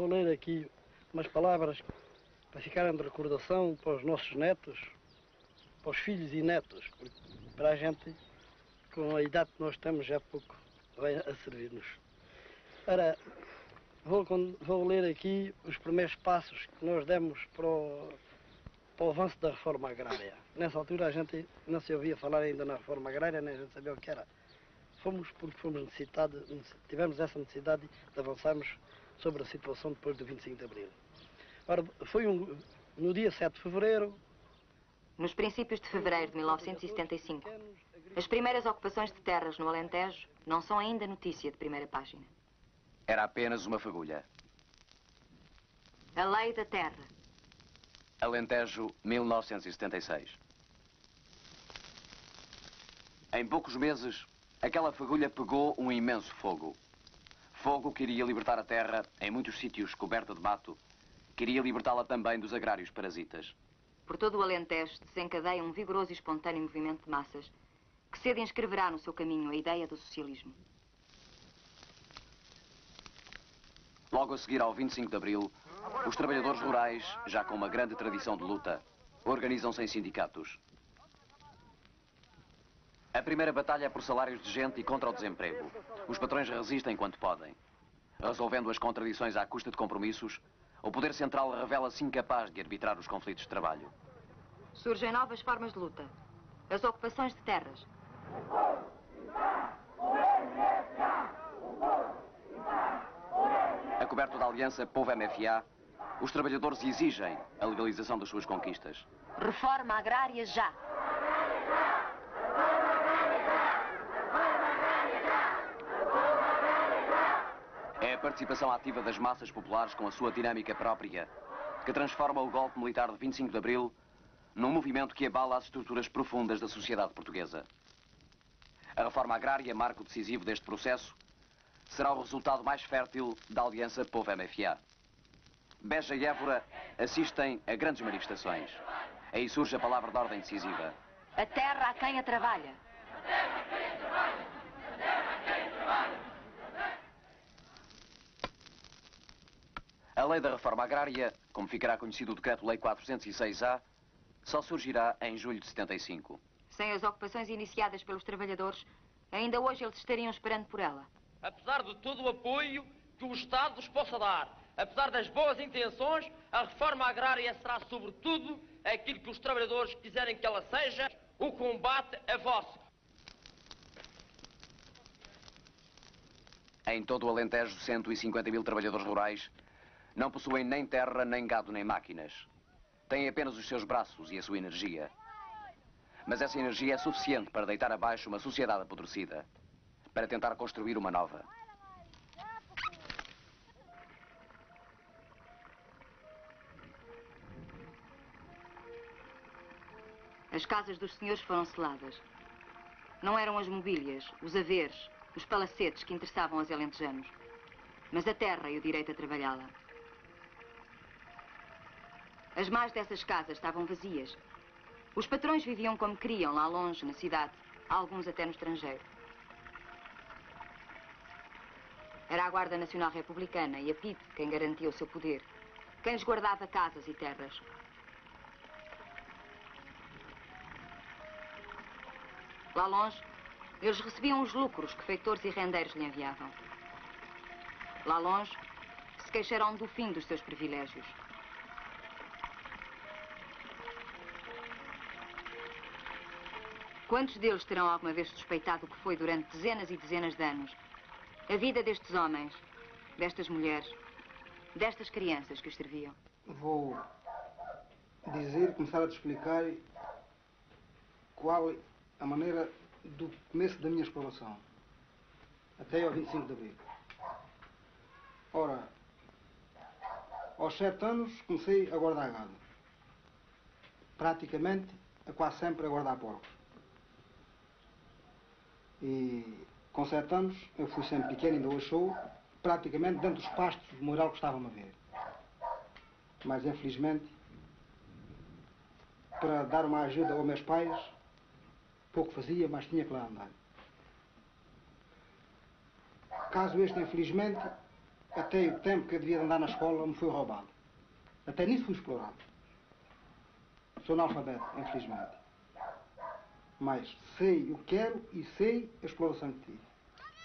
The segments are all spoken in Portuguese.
vou ler aqui umas palavras para ficarem de recordação para os nossos netos, para os filhos e netos, porque para a gente, com a idade que nós temos, já pouco vai a servir-nos. Ora, vou ler aqui os primeiros passos que nós demos para o avanço da reforma agrária. Nessa altura a gente não se ouvia falar ainda na reforma agrária, nem a gente sabia o que era. Tivemos essa necessidade de avançarmos sobre a situação depois do 25 de Abril. Ora, foi no dia 7 de Fevereiro... Nos princípios de fevereiro de 1975, as primeiras ocupações de terras no Alentejo não são ainda notícia de primeira página. Era apenas uma fagulha. A Lei da Terra. Alentejo, 1976. Em poucos meses, aquela fagulha pegou um imenso fogo. Fogo que iria libertar a terra, em muitos sítios coberta de mato, queria libertá-la também dos agrários parasitas. Por todo o Alentejo desencadeia um vigoroso e espontâneo movimento de massas que cedo inscreverá no seu caminho a ideia do socialismo. Logo a seguir ao 25 de Abril, os trabalhadores rurais, já com uma grande tradição de luta, organizam-se em sindicatos. A primeira batalha é por salários de gente e contra o desemprego. Os patrões resistem quanto podem. Resolvendo as contradições à custa de compromissos, o poder central revela-se incapaz de arbitrar os conflitos de trabalho. Surgem novas formas de luta. As ocupações de terras. A coberto da aliança Povo-MFA, os trabalhadores exigem a legalização das suas conquistas. Reforma agrária já! É a participação ativa das massas populares com a sua dinâmica própria que transforma o golpe militar de 25 de Abril num movimento que abala as estruturas profundas da sociedade portuguesa. A reforma agrária, marco decisivo deste processo, será o resultado mais fértil da aliança Povo-MFA. Beja e Évora assistem a grandes manifestações. Aí surge a palavra de ordem decisiva. A terra a quem a trabalha. A terra a quem a trabalha. A terra a quem a trabalha. A lei da reforma agrária, como ficará conhecido o Decreto-Lei 406-A, só surgirá em julho de 75. Sem as ocupações iniciadas pelos trabalhadores, ainda hoje eles estariam esperando por ela. Apesar de todo o apoio que o Estado nos possa dar, apesar das boas intenções, a reforma agrária será, sobretudo, aquilo que os trabalhadores quiserem que ela seja, o combate a vosso. Em todo o Alentejo, 150 mil trabalhadores rurais não possuem nem terra, nem gado, nem máquinas. Têm apenas os seus braços e a sua energia. Mas essa energia é suficiente para deitar abaixo uma sociedade apodrecida, para tentar construir uma nova. As casas dos senhores foram seladas. Não eram as mobílias, os haveres, os palacetes que interessavam aos alentejanos, mas a terra e o direito a trabalhá-la. As mais dessas casas estavam vazias. Os patrões viviam como queriam, lá longe, na cidade, alguns até no estrangeiro. Era a Guarda Nacional Republicana e a PIDE quem garantia o seu poder, quem lhes guardava casas e terras. Lá longe, eles recebiam os lucros que feitores e rendeiros lhe enviavam. Lá longe, se queixaram do fim dos seus privilégios. Quantos deles terão alguma vez suspeitado o que foi durante dezenas e dezenas de anos a vida destes homens, destas mulheres, destas crianças que os serviam? Vou começar a te explicar qual a maneira do começo da minha exploração, até ao 25 de Abril. Ora, aos 7 anos comecei a guardar gado. Praticamente, quase sempre a guardar porcos. E com 7 anos, eu fui sempre pequeno, ainda hoje sou, praticamente dentro dos pastos do moral que estava-me a ver. Mas, infelizmente, para dar uma ajuda aos meus pais, pouco fazia, mas tinha que lá andar. Caso este, infelizmente, até o tempo que eu devia andar na escola me foi roubado. Até nisso fui explorado. Sou analfabeto, infelizmente. Mas sei o que quero e sei a exploração que tive.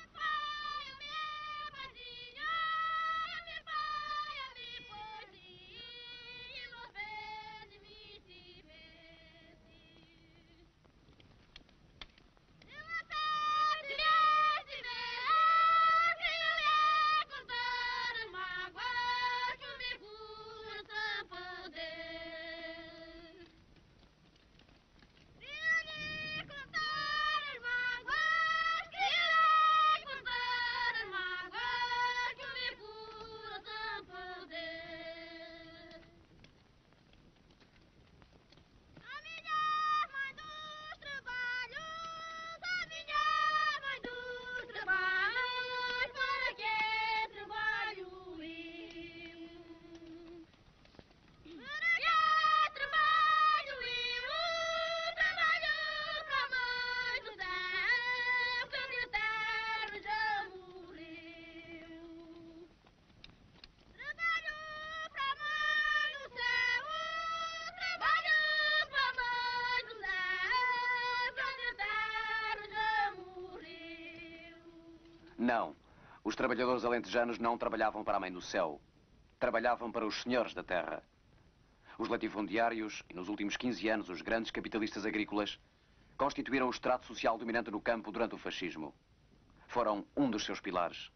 Não. Os trabalhadores alentejanos não trabalhavam para a Mãe do Céu. Trabalhavam para os senhores da terra. Os latifundiários e, nos últimos 15 anos, os grandes capitalistas agrícolas constituíram o estrato social dominante no campo durante o fascismo. Foram um dos seus pilares.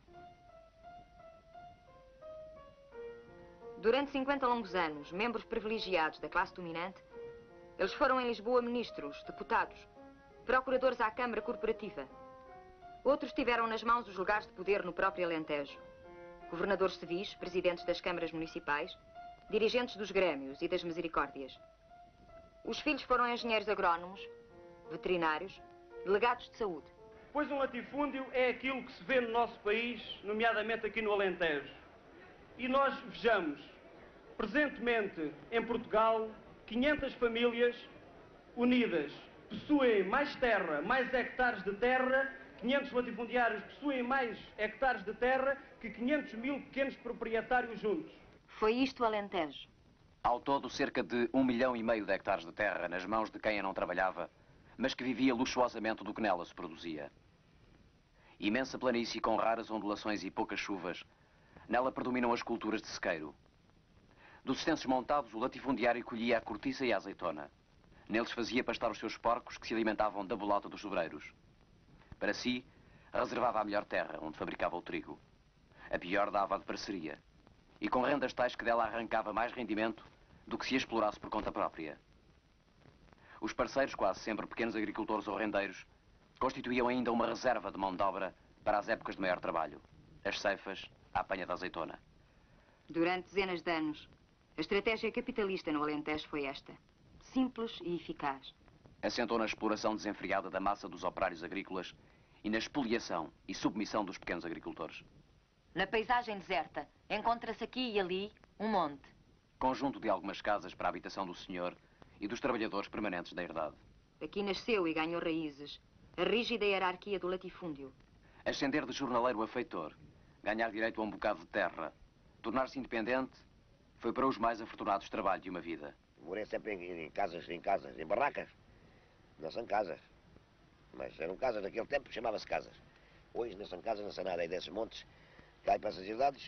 Durante 50 longos anos, membros privilegiados da classe dominante, eles foram em Lisboa ministros, deputados, procuradores à Câmara Corporativa. Outros tiveram nas mãos os lugares de poder no próprio Alentejo. Governadores civis, presidentes das câmaras municipais, dirigentes dos grêmios e das misericórdias. Os filhos foram engenheiros agrónomos, veterinários, delegados de saúde. Pois um latifúndio é aquilo que se vê no nosso país, nomeadamente aqui no Alentejo. E nós vejamos, presentemente em Portugal, 500 famílias unidas possuem mais terra, mais hectares de terra. 500 latifundiários possuem mais hectares de terra que 500 mil pequenos proprietários juntos. Foi isto o Alentejo. Ao todo, cerca de 1,5 milhão de hectares de terra nas mãos de quem a não trabalhava, mas que vivia luxuosamente do que nela se produzia. Imensa planície com raras ondulações e poucas chuvas, nela predominam as culturas de sequeiro. Dos extensos montados, o latifundiário colhia a cortiça e a azeitona. Neles fazia pastar os seus porcos, que se alimentavam da bolota dos sobreiros. Para si, reservava a melhor terra, onde fabricava o trigo. A pior dava de parceria. E com rendas tais que dela arrancava mais rendimento do que se a explorasse por conta própria. Os parceiros, quase sempre pequenos agricultores ou rendeiros, constituíam ainda uma reserva de mão de obra para as épocas de maior trabalho. As ceifas, a apanha da azeitona. Durante dezenas de anos, a estratégia capitalista no Alentejo foi esta. Simples e eficaz. Assentou na exploração desenfreada da massa dos operários agrícolas e na expoliação e submissão dos pequenos agricultores. Na paisagem deserta, encontra-se aqui e ali um monte. Conjunto de algumas casas para a habitação do senhor e dos trabalhadores permanentes da herdade. Aqui nasceu e ganhou raízes a rígida hierarquia do latifúndio. Ascender de jornaleiro a feitor, ganhar direito a um bocado de terra, tornar-se independente, foi para os mais afortunados trabalho de uma vida. Morei sempre em casas, em barracas. Não são casas. Mas eram casas naquele tempo, chamava-se casas. Hoje não são casas, não são nada. Aí desses montes, cai para essas idades.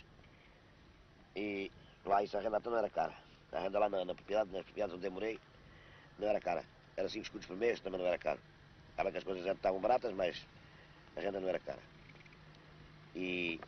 E lá isso a renda não era cara. A renda lá na propriedade, nas propriedades onde eu morei, não era cara. Era 5 escudos por mês, também não era caro. Claro que as coisas estavam baratas, mas a renda não era cara. E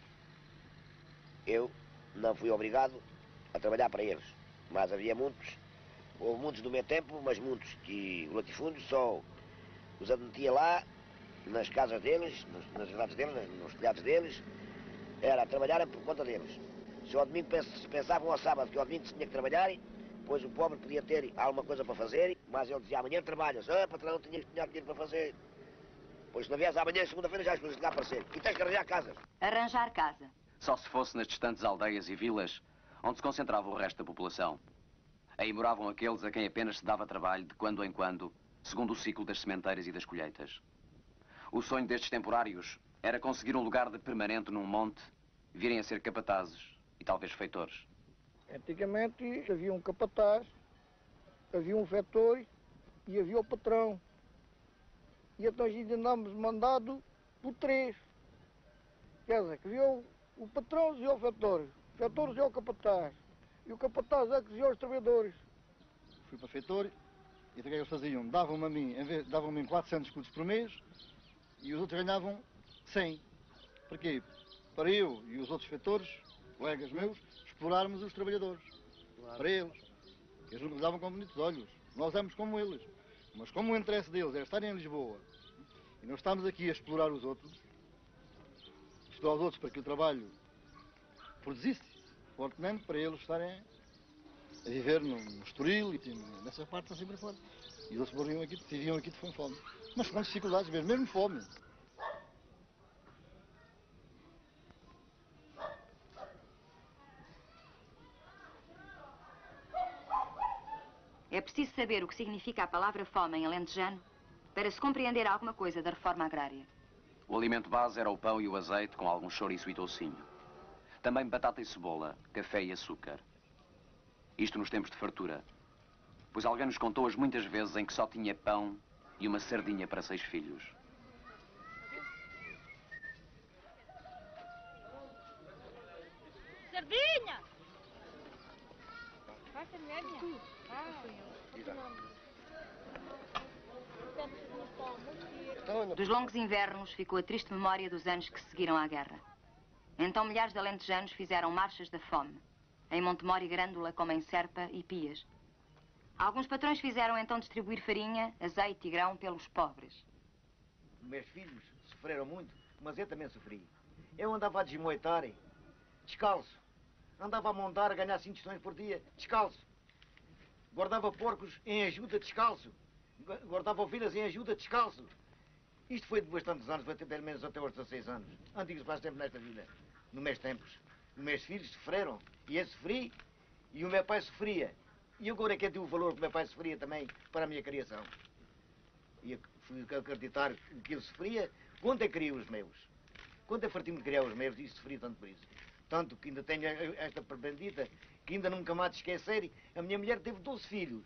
eu não fui obrigado a trabalhar para eles. Mas havia muitos, houve muitos do meu tempo, mas muitos que o latifúndio só os admitia lá, nas casas deles, nas herdades deles, nos telhados deles, era trabalharem por conta deles. Se ao domingo pensavam ao sábado que ao domingo se tinha que trabalhar, pois o pobre podia ter alguma coisa para fazer, mas ele dizia, amanhã trabalhas, patrão, não tinha dinheiro para fazer. Pois se não vies amanhã, segunda-feira, já as coisas lá aparecer. E tens que arranjar casas. Arranjar casa. Só se fosse nas distantes aldeias e vilas onde se concentrava o resto da população. Aí moravam aqueles a quem apenas se dava trabalho de quando em quando, segundo o ciclo das sementeiras e das colheitas. O sonho destes temporários era conseguir um lugar de permanente num monte virem a ser capatazes e talvez feitores. Antigamente havia um capataz, havia um vetor e havia o patrão. E então a gente andámos mandado por 3. Quer dizer, que havia o patrão e o vetor. O vetor e o capataz. E o capataz é que dizia aos trabalhadores. Fui para feitor e o que é que eles faziam? Davam-me a mim, davam-me 400 escudos por mês e os outros ganhavam 100. Para quê? Para eu e os outros feitores, colegas meus, explorarmos os trabalhadores. Claro. Para eles. Eles nos davam com bonitos olhos. Nós éramos como eles. Mas como o interesse deles é estarem em Lisboa e nós estamos aqui a explorar os outros para que o trabalho produzisse fortemente para eles estarem a viver no Estoril e nessa parte assim para fora. E eles morriam aqui, viviam aqui de fome. Mas com dificuldades mesmo fome. É preciso saber o que significa a palavra fome em alentejano para se compreender alguma coisa da reforma agrária. O alimento base era o pão e o azeite com algum chouriço e toucinho. Também batata e cebola, café e açúcar. Isto nos tempos de fartura, pois alguém nos contou as muitas vezes em que só tinha pão e uma sardinha para 6 filhos. Sardinha! Dos longos invernos ficou a triste memória dos anos que seguiram à guerra. Então milhares de alentejanos fizeram marchas da fome, em Montemor e Grândola, como em Serpa e Pias. Alguns patrões fizeram então distribuir farinha, azeite e grão pelos pobres. Meus filhos sofreram muito, mas eu também sofri. Eu andava a desmoitar, descalço. Andava a montar, a ganhar 5 tostões por dia, descalço. Guardava porcos em ajuda, descalço. Guardava ovelhas em ajuda, descalço. Isto foi de bastantes anos, foi pelo menos até aos 16 anos. Antes faz tempo nesta vida, nos meus tempos. Os meus filhos sofreram, e eu sofri, e o meu pai sofria. E agora é que eu tive o valor que o meu pai sofria também para a minha criação. E eu fui acreditar que ele sofria quando eu criei os meus. Quando eu farti-me de criar os meus, e sofri tanto por isso. Tanto que ainda tenho esta bendita, que ainda nunca mais de esquecer, a minha mulher teve 12 filhos.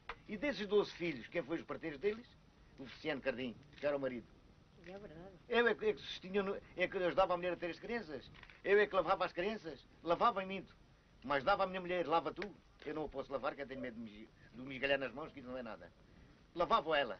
E desses 12 filhos, quem foi os parteiros deles? O Feliciano Cardim, que era o marido. É verdade. Eu é que sustinha, é que ajudava a mulher a ter as crianças. Eu é que lavava as crianças. Lavava em minto. Mas dava à minha mulher, lava tu. Eu não a posso lavar, que eu tenho medo de me esgalhar nas mãos, que isso não é nada. Lavava ela.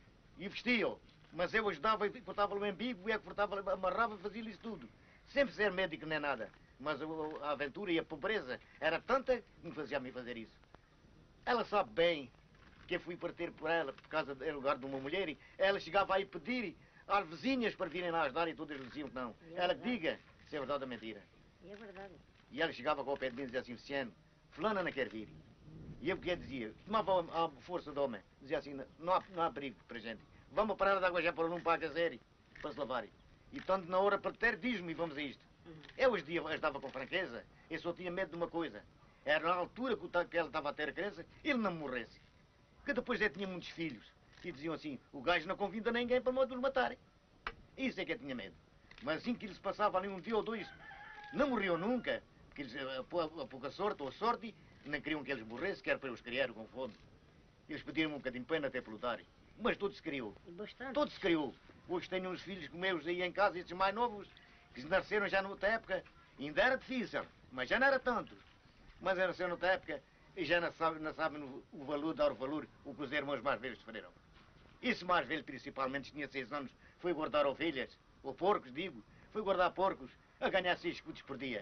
E vestia-o. Mas eu ajudava e cortava-lhe o embigo, eu é que cortava, amarrava, fazia-lhe isso tudo. Sempre ser médico não é nada. Mas a aventura e a pobreza era tanta que me fazia a mim fazer isso. Ela sabe bem que eu fui partir por ela, por causa do lugar de uma mulher, e ela chegava aí pedir às vizinhas para virem lá ajudar e todas lhe diziam que não. Ela que diga se é verdade ou mentira. É verdade. E ela chegava com o pé de mim e dizia assim, Luciano, fulana não quer vir. E eu que dizia, tomava a força do homem, dizia assim, não há perigo para a gente. Vamos parar de água já para não pagar a sério, para se lavarem. E tanto na hora para ter, diz-me e vamos a isto. Eu hoje dia ajudava com franqueza, eu só tinha medo de uma coisa. Era na altura que ela estava a ter a criança, ele não me morresse. Que depois eu tinha muitos filhos. E diziam assim, o gajo não convida ninguém para modo de os matarem. Isso é que eu tinha medo. Mas assim que eles passavam ali um dia ou dois, não morriam nunca. Porque eles, a pouca sorte ou a sorte, não queriam que eles morressem, que era para os criar com fome. Eles pediram um bocadinho de pena até pelo lutar. Mas tudo se criou. Bastante. Tudo se criou. Hoje tenho uns filhos meus aí em casa, esses mais novos, que nasceram já noutra época. Ainda era difícil, mas já não era tanto. Mas nasceram noutra época e já não sabem o valor, dar o valor, o que os irmãos mais velhos sofreram. Esse mais velho, principalmente, tinha 6 anos, foi guardar ovelhas, ou porcos, digo, foi guardar porcos, a ganhar 6 escudos por dia.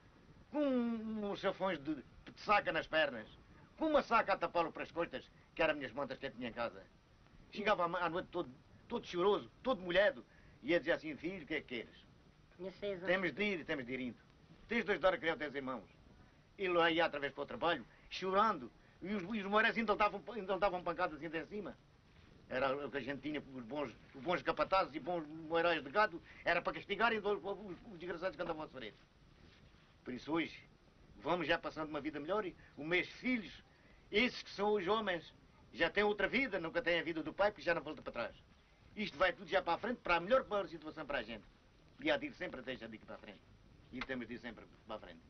Com uns chafões de saca nas pernas, com uma saca a tapá-lo para as costas, que eram as minhas mantas que eu tinha em casa. Chegava à noite todo choroso, todo molhado, e ia dizer assim, filho, o que é que queres? Tinha 6 anos. Temos de ir indo. Tens de ajudar a criar os teus irmãos. Ele lá ia através para o trabalho, chorando, e os morais ainda lhe davam pancadas ainda em cima. Era o que a gente tinha, os bons capatazes e bons morais de gado, era para castigarem os desgraçados que andavam a sofrer. Por isso hoje, vamos já passando uma vida melhor e os meus filhos, esses que são os homens, já têm outra vida, nunca têm a vida do pai, porque já não volta para trás. Isto vai tudo já para a frente, para a melhor situação para a gente. E há de ir sempre até já daqui para a frente. E temos de ir sempre para a frente.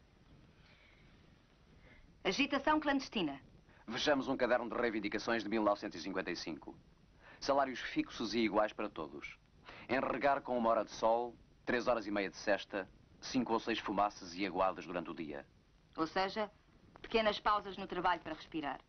Agitação clandestina. Vejamos um caderno de reivindicações de 1955. Salários fixos e iguais para todos. Enregar com 1 hora de sol, 3 horas e meia de cesta, 5 ou 6 fumaças e aguadas durante o dia. Ou seja, pequenas pausas no trabalho para respirar.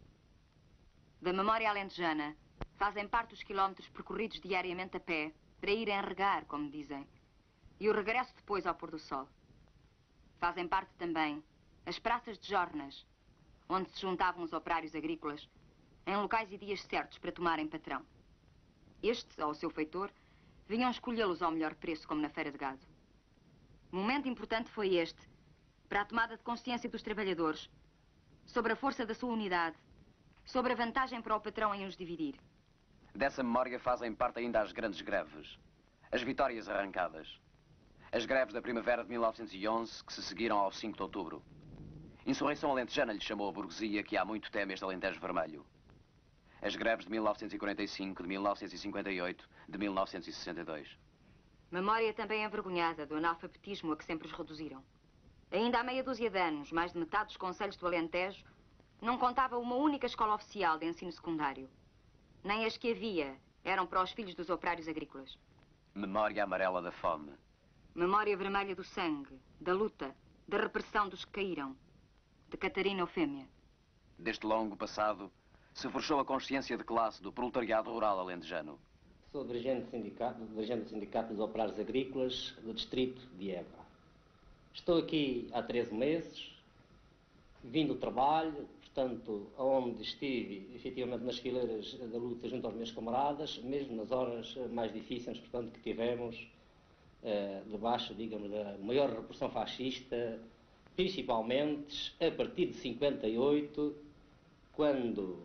Da memória alentejana, fazem parte os quilómetros percorridos diariamente a pé para ir enregar, como dizem, e o regresso depois ao pôr do sol. Fazem parte também as praças de jornas, onde se juntavam os operários agrícolas, em locais e dias certos para tomarem patrão. Estes, ao seu feitor, vinham escolhê-los ao melhor preço, como na feira de gado. Momento importante foi este, para a tomada de consciência dos trabalhadores, sobre a força da sua unidade, sobre a vantagem para o patrão em os dividir. Dessa memória fazem parte ainda as grandes greves, as vitórias arrancadas. As greves da primavera de 1911, que se seguiram ao 5 de outubro. Insurreição alentejana lhe chamou a burguesia que há muito teme este Alentejo vermelho. As greves de 1945, de 1958, de 1962. Memória também envergonhada do analfabetismo a que sempre os reduziram. Ainda há meia dúzia de anos, mais de metade dos concelhos do Alentejo não contava uma única escola oficial de ensino secundário. Nem as que havia eram para os filhos dos operários agrícolas. Memória amarela da fome. Memória vermelha do sangue, da luta, da repressão dos que caíram. De Catarina Eufêmia. Deste longo passado, se forjou a consciência de classe do proletariado rural alentejano. Sou dirigente do Sindicato dos Operários Agrícolas do Distrito de Évora. Estou aqui há 13 meses, vim do trabalho, portanto, onde estive efetivamente nas fileiras da luta junto aos meus camaradas, mesmo nas horas mais difíceis, portanto, que tivemos debaixo, digamos, da maior repressão fascista, principalmente a partir de 58, quando,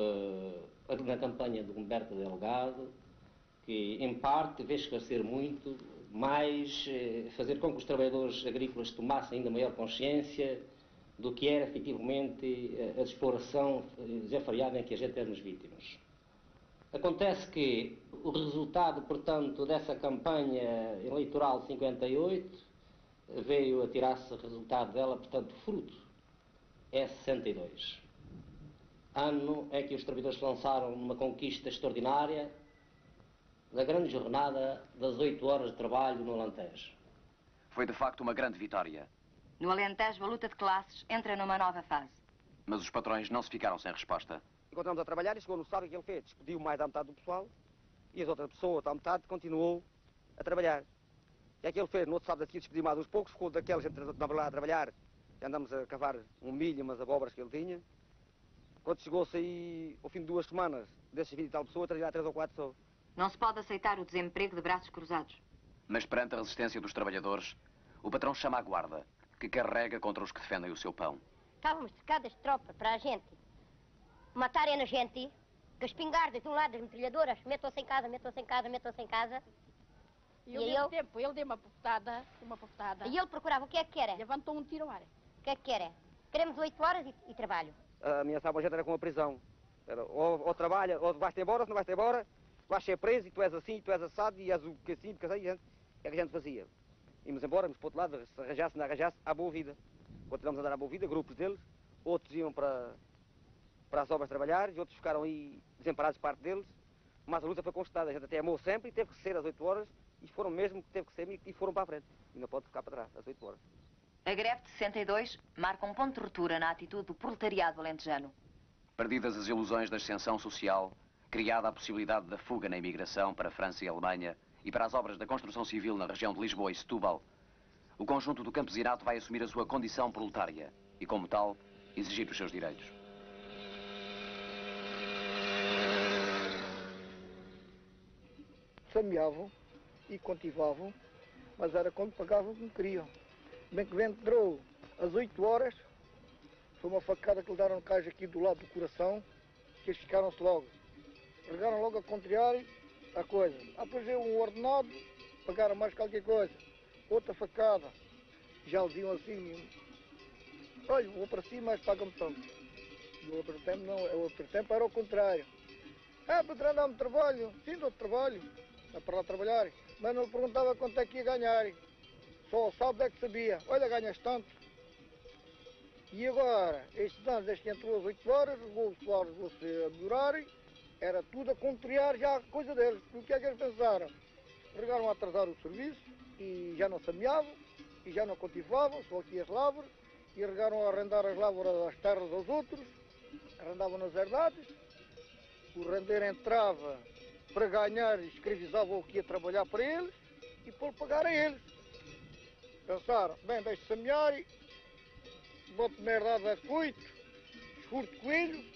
na campanha de Humberto Delgado, que em parte veio esclarecer muito, mas fazer com que os trabalhadores agrícolas tomassem ainda maior consciência do que era efetivamente a exploração desenfreada em que a gente éramos vítimas. Acontece que o resultado, portanto, dessa campanha eleitoral de 58 veio a tirar-se o resultado dela, portanto, fruto. É 62. Ano em que os trabalhadores se lançaram numa conquista extraordinária da grande jornada das 8 horas de trabalho no Alentejo. Foi, de facto, uma grande vitória. No Alentejo, a luta de classes entra numa nova fase. Mas os patrões não se ficaram sem resposta. Encontramos a trabalhar e chegou no sábado que ele fez. Despediu mais da metade do pessoal e as outras pessoas, à metade, continuou a trabalhar. E é que ele fez, no outro sábado aqui, despediu mais uns poucos, ficou daquela gente que andava lá a trabalhar. E andamos a cavar um milho, umas abóboras que ele tinha. Quando chegou-se aí, ao fim de 2 semanas, desses 20 e tal pessoas, trabalhar 3 ou 4 só. Não se pode aceitar o desemprego de braços cruzados. Mas perante a resistência dos trabalhadores, o patrão chama a guarda, que carrega contra os que defendem o seu pão. Estávamos cercadas de tropa para a gente matarem a gente, com as espingardas de um lado das metralhadoras, metam-se em casa, metam-se em casa, metam-se em casa. E ao mesmo tempo, ele deu uma bofetada. E ele procurava, o que é que querem? Levantou um tiro ao ar. O que é que querem? Queremos 8 horas e trabalho. A ameaçava a gente era com a prisão. Era, ou trabalha, ou vais-te embora, se não vais-te embora, vais ser preso e tu és assim, tu és assado e és o que assim, porque assim, é que a gente fazia. Íamos embora, íamos para o outro lado, se arranjasse, não arranjasse, à boa vida. Continuamos a andar à boa vida, grupos deles, outros iam para as obras trabalhar e outros ficaram aí desamparados, parte deles. Mas a luta foi constada, a gente até amou sempre e teve que ser às 8 horas e foram mesmo que teve que ser e foram para a frente. E não pode ficar para trás, às 8 horas. A greve de 62 marca um ponto de ruptura na atitude do proletariado alentejano. Perdidas as ilusões da ascensão social, criada a possibilidade da fuga na imigração para a França e a Alemanha e para as obras da construção civil na região de Lisboa e Setúbal, o conjunto do campesinato vai assumir a sua condição proletária e, como tal, exigir os seus direitos. Semeavam e cultivavam, mas era quando pagavam como queriam. Bem que entrou às 8 horas, foi uma facada que lhe deram no cais aqui do lado do coração, que eles ficaram-se logo. Regaram logo a contrariar a coisa. Depois veio um ordenado, pagaram mais qualquer coisa. Outra facada. Já lhe diziam assim, olha, vou para cima, mas paga-me tanto. No outro tempo não, o outro tempo era o contrário. Patrão, dá-me trabalho. Sim, dou-te trabalho. Dá para lá trabalhar. Mas não lhe perguntava quanto é que ia ganhar. Só o sábado é que sabia. Olha, ganhas tanto. E agora, estes anos, desde que entrou às 8 horas, levou-se a melhorar, era tudo a contrariar já a coisa deles. E o que é que eles pensaram? Regaram a atrasar o serviço e já não semeavam, e já não cultivavam, só aqui as lavras, e regaram a arrendar as lavras das terras aos outros, arrendavam nas herdades, o rendeiro entrava para ganhar e escravizava o que ia trabalhar para eles, e por pagar a eles. Pensaram, bem, deixe semear, boto na herdade a coito, furto coelhos,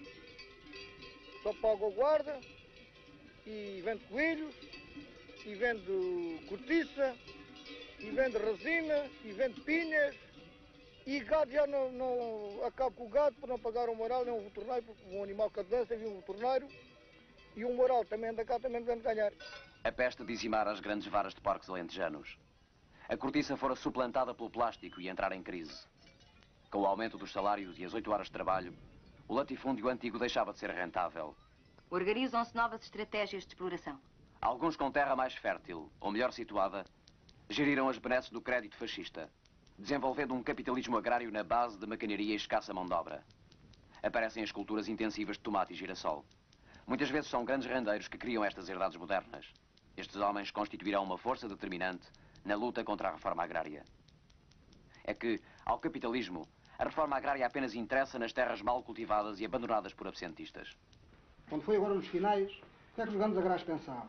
só pago a guarda, e vendo coelhos, e vendo cortiça, e vendo resina, e vendo pinhas, e gado já não acabo com o gado por não pagar um moral nem um veterinário, porque um animal que dança havia um veterinário, e um moral também anda cá, também deve ganhar. A peste dizimara as grandes varas de porcos alentejanos. A cortiça fora suplantada pelo plástico e entrar em crise. Com o aumento dos salários e as 8 horas de trabalho, o latifúndio antigo deixava de ser rentável. Organizam-se novas estratégias de exploração. Alguns com terra mais fértil, ou melhor situada, geriram as benesses do crédito fascista, desenvolvendo um capitalismo agrário na base de maquinaria e escassa mão de obra. Aparecem as culturas intensivas de tomate e girassol. Muitas vezes são grandes rendeiros que criam estas herdades modernas. Estes homens constituirão uma força determinante na luta contra a reforma agrária. É que, ao capitalismo, a reforma agrária apenas interessa nas terras mal cultivadas e abandonadas por absentistas. Quando foi agora nos finais, o que é que os grandes agrários pensavam?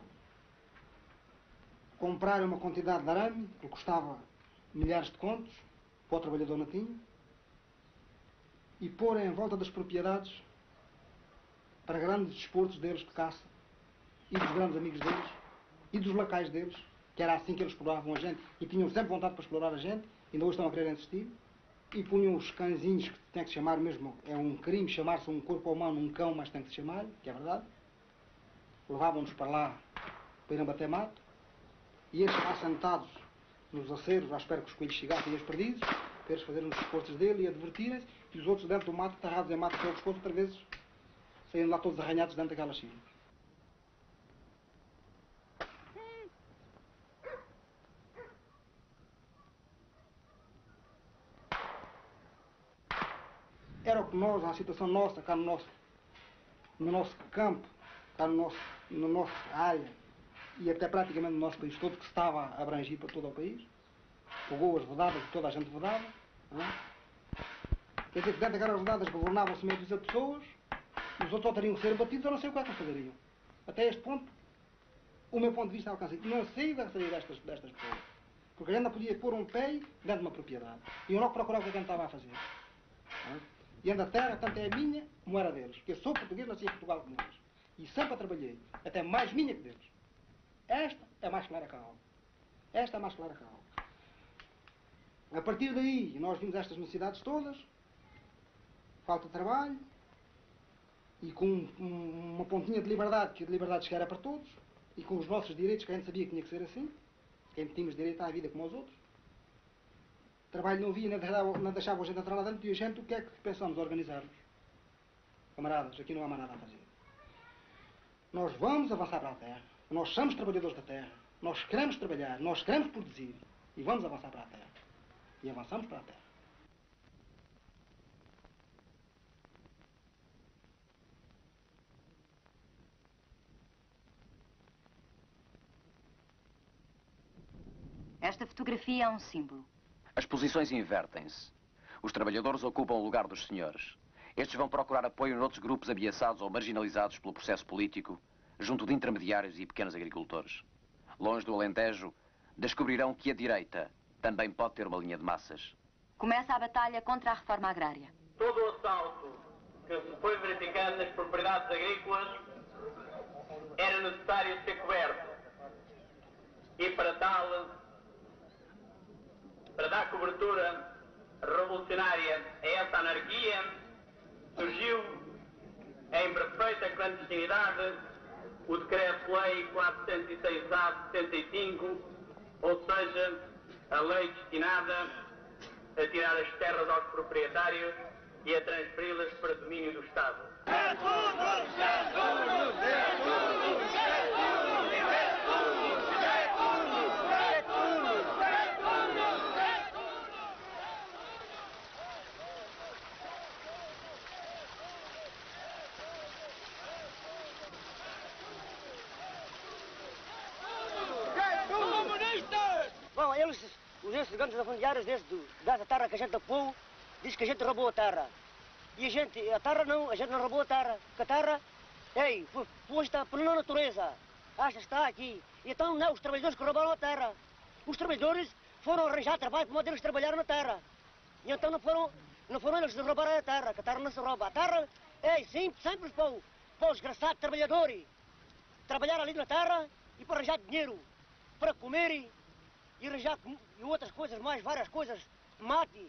Comprar uma quantidade de arame, que custava milhares de contos, para o trabalhador não tinha, e pôr em volta das propriedades para grandes desportos deles de caça, e dos grandes amigos deles, e dos lacais deles, que era assim que eles exploravam a gente, e tinham sempre vontade para explorar a gente, ainda hoje estão a querer insistir, e punham os cãezinhos, que tem que se chamar mesmo, é um crime chamar-se um corpo humano um cão, mas tem que se chamar, que é verdade, levavam-nos para lá para irem bater mato, e eles lá sentados nos aceros, à espera que os coelhos chegassem e as perdizes, para eles fazerem os desportos dele e a divertirem-se, e os outros dentro do mato, atarrados em mato pelo pescoço, outra vezes saindo lá todos arranhados dentro daquelas silvas. Era o que nós, a situação nossa, cá no nosso campo, cá no nosso área, e até praticamente no nosso país todo, que estava a abrangir para todo o país, pegou as vedadas que toda a gente vedava, não é? Quer dizer que dentro daquelas vedadas governavam-se meio de pessoas, e os outros teriam que ser batidos, eu não sei o que é que eles fazeriam. Até este ponto, o meu ponto de vista alcança. Não sei da saída destas pessoas. Porque a gente não podia pôr um pé dentro de uma propriedade. E eu não procurava o que a gente estava a fazer. Não é? E a terra, tanto é minha como era deles. Porque eu sou português, nasci em Portugal como eles. E sempre a trabalhei. Até mais minha que deles. Esta é mais clara que a alma. Esta é mais clara que a alma. A partir daí, nós vimos estas necessidades todas. Falta de trabalho. E com uma pontinha de liberdade, que a liberdade era para todos. E com os nossos direitos, que a gente sabia que tinha que ser assim. Que a gente tínhamos direito à vida como os outros. Trabalho não havia, não deixava a gente entrar lá dentro. E a gente, o que é que pensamos? Organizar-nos. Camaradas, aqui não há mais nada a fazer. Nós vamos avançar para a terra. Nós somos trabalhadores da terra. Nós queremos trabalhar. Nós queremos produzir. E vamos avançar para a terra. E avançamos para a terra. Esta fotografia é um símbolo. As posições invertem-se. Os trabalhadores ocupam o lugar dos senhores. Estes vão procurar apoio noutros grupos ameaçados ou marginalizados pelo processo político, junto de intermediários e pequenos agricultores. Longe do Alentejo, descobrirão que a direita também pode ter uma linha de massas. Começa a batalha contra a reforma agrária. Todo o assalto que se foi verificando nas propriedades agrícolas era necessário ser coberto. E para tal, para dar cobertura revolucionária a essa anarquia, surgiu em perfeita clandestinidade o Decreto-Lei 406-A de 75, ou seja, a lei destinada a tirar as terras aos proprietários e a transferi-las para domínio do Estado. É tudo, é tudo, é tudo, é tudo, é tudo, é tudo, é tudo, é tudo. esses grandes lavandiários dessa terra que a gente apou, diz que a gente roubou a terra. E a terra não, a gente não roubou a terra. Porque a terra, foi está pela natureza. Acha que está aqui. E então não, os trabalhadores que roubaram a terra. Os trabalhadores foram arranjar trabalho para eles trabalhar na terra. E então não foram eles que roubaram a terra, que a terra não se rouba. A terra é sempre para o desgraçado trabalhador. Trabalhar ali na terra e para arranjar dinheiro, para comer e arranjar e outras coisas mais, várias coisas, mate,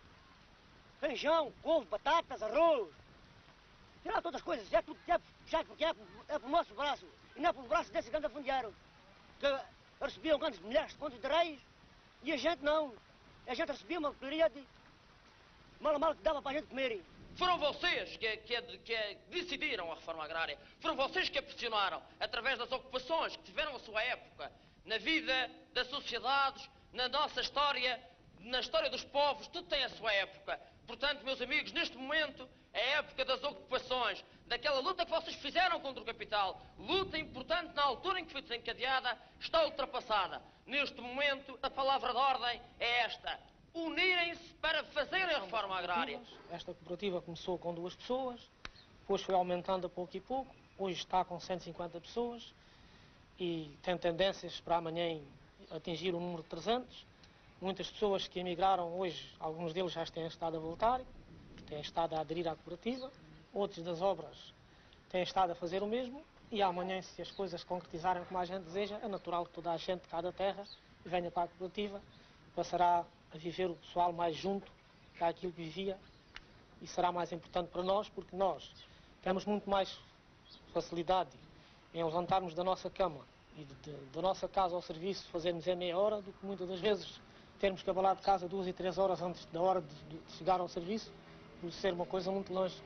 feijão, couve, batatas, arroz. Tirar todas as coisas, é tudo puxado porque é para o nosso braço. E não é para o braço desse grande afundiário, que recebiam grandes milhares de contos de reis, e a gente não. A gente recebia uma porcaria de mal a mal que dava para a gente comer. Foram vocês que decidiram a reforma agrária. Foram vocês que a pressionaram, através das ocupações que tiveram a sua época, na vida das sociedades, na nossa história, na história dos povos, tudo tem a sua época. Portanto, meus amigos, neste momento, é a época das ocupações, daquela luta que vocês fizeram contra o capital. Luta importante na altura em que foi desencadeada, está ultrapassada. Neste momento, a palavra de ordem é esta: unirem-se para fazerem a reforma agrária. Esta cooperativa começou com 2 pessoas, depois foi aumentando a pouco e pouco, hoje está com 150 pessoas e tem tendências para amanhã atingir o número de 300. Muitas pessoas que emigraram hoje, alguns deles já têm estado a voltar, têm estado a aderir à cooperativa, outros das obras têm estado a fazer o mesmo e amanhã, se as coisas se concretizarem como a gente deseja, é natural que toda a gente de cada terra venha para a cooperativa, passará a viver o pessoal mais junto daquilo que vivia e será mais importante para nós, porque nós temos muito mais facilidade em levantarmos da nossa cama e da nossa casa ao serviço, fazermos em meia hora, do que muitas das vezes termos que abalar de casa 2 e 3 horas antes da hora de chegar ao serviço, por ser uma coisa muito longe.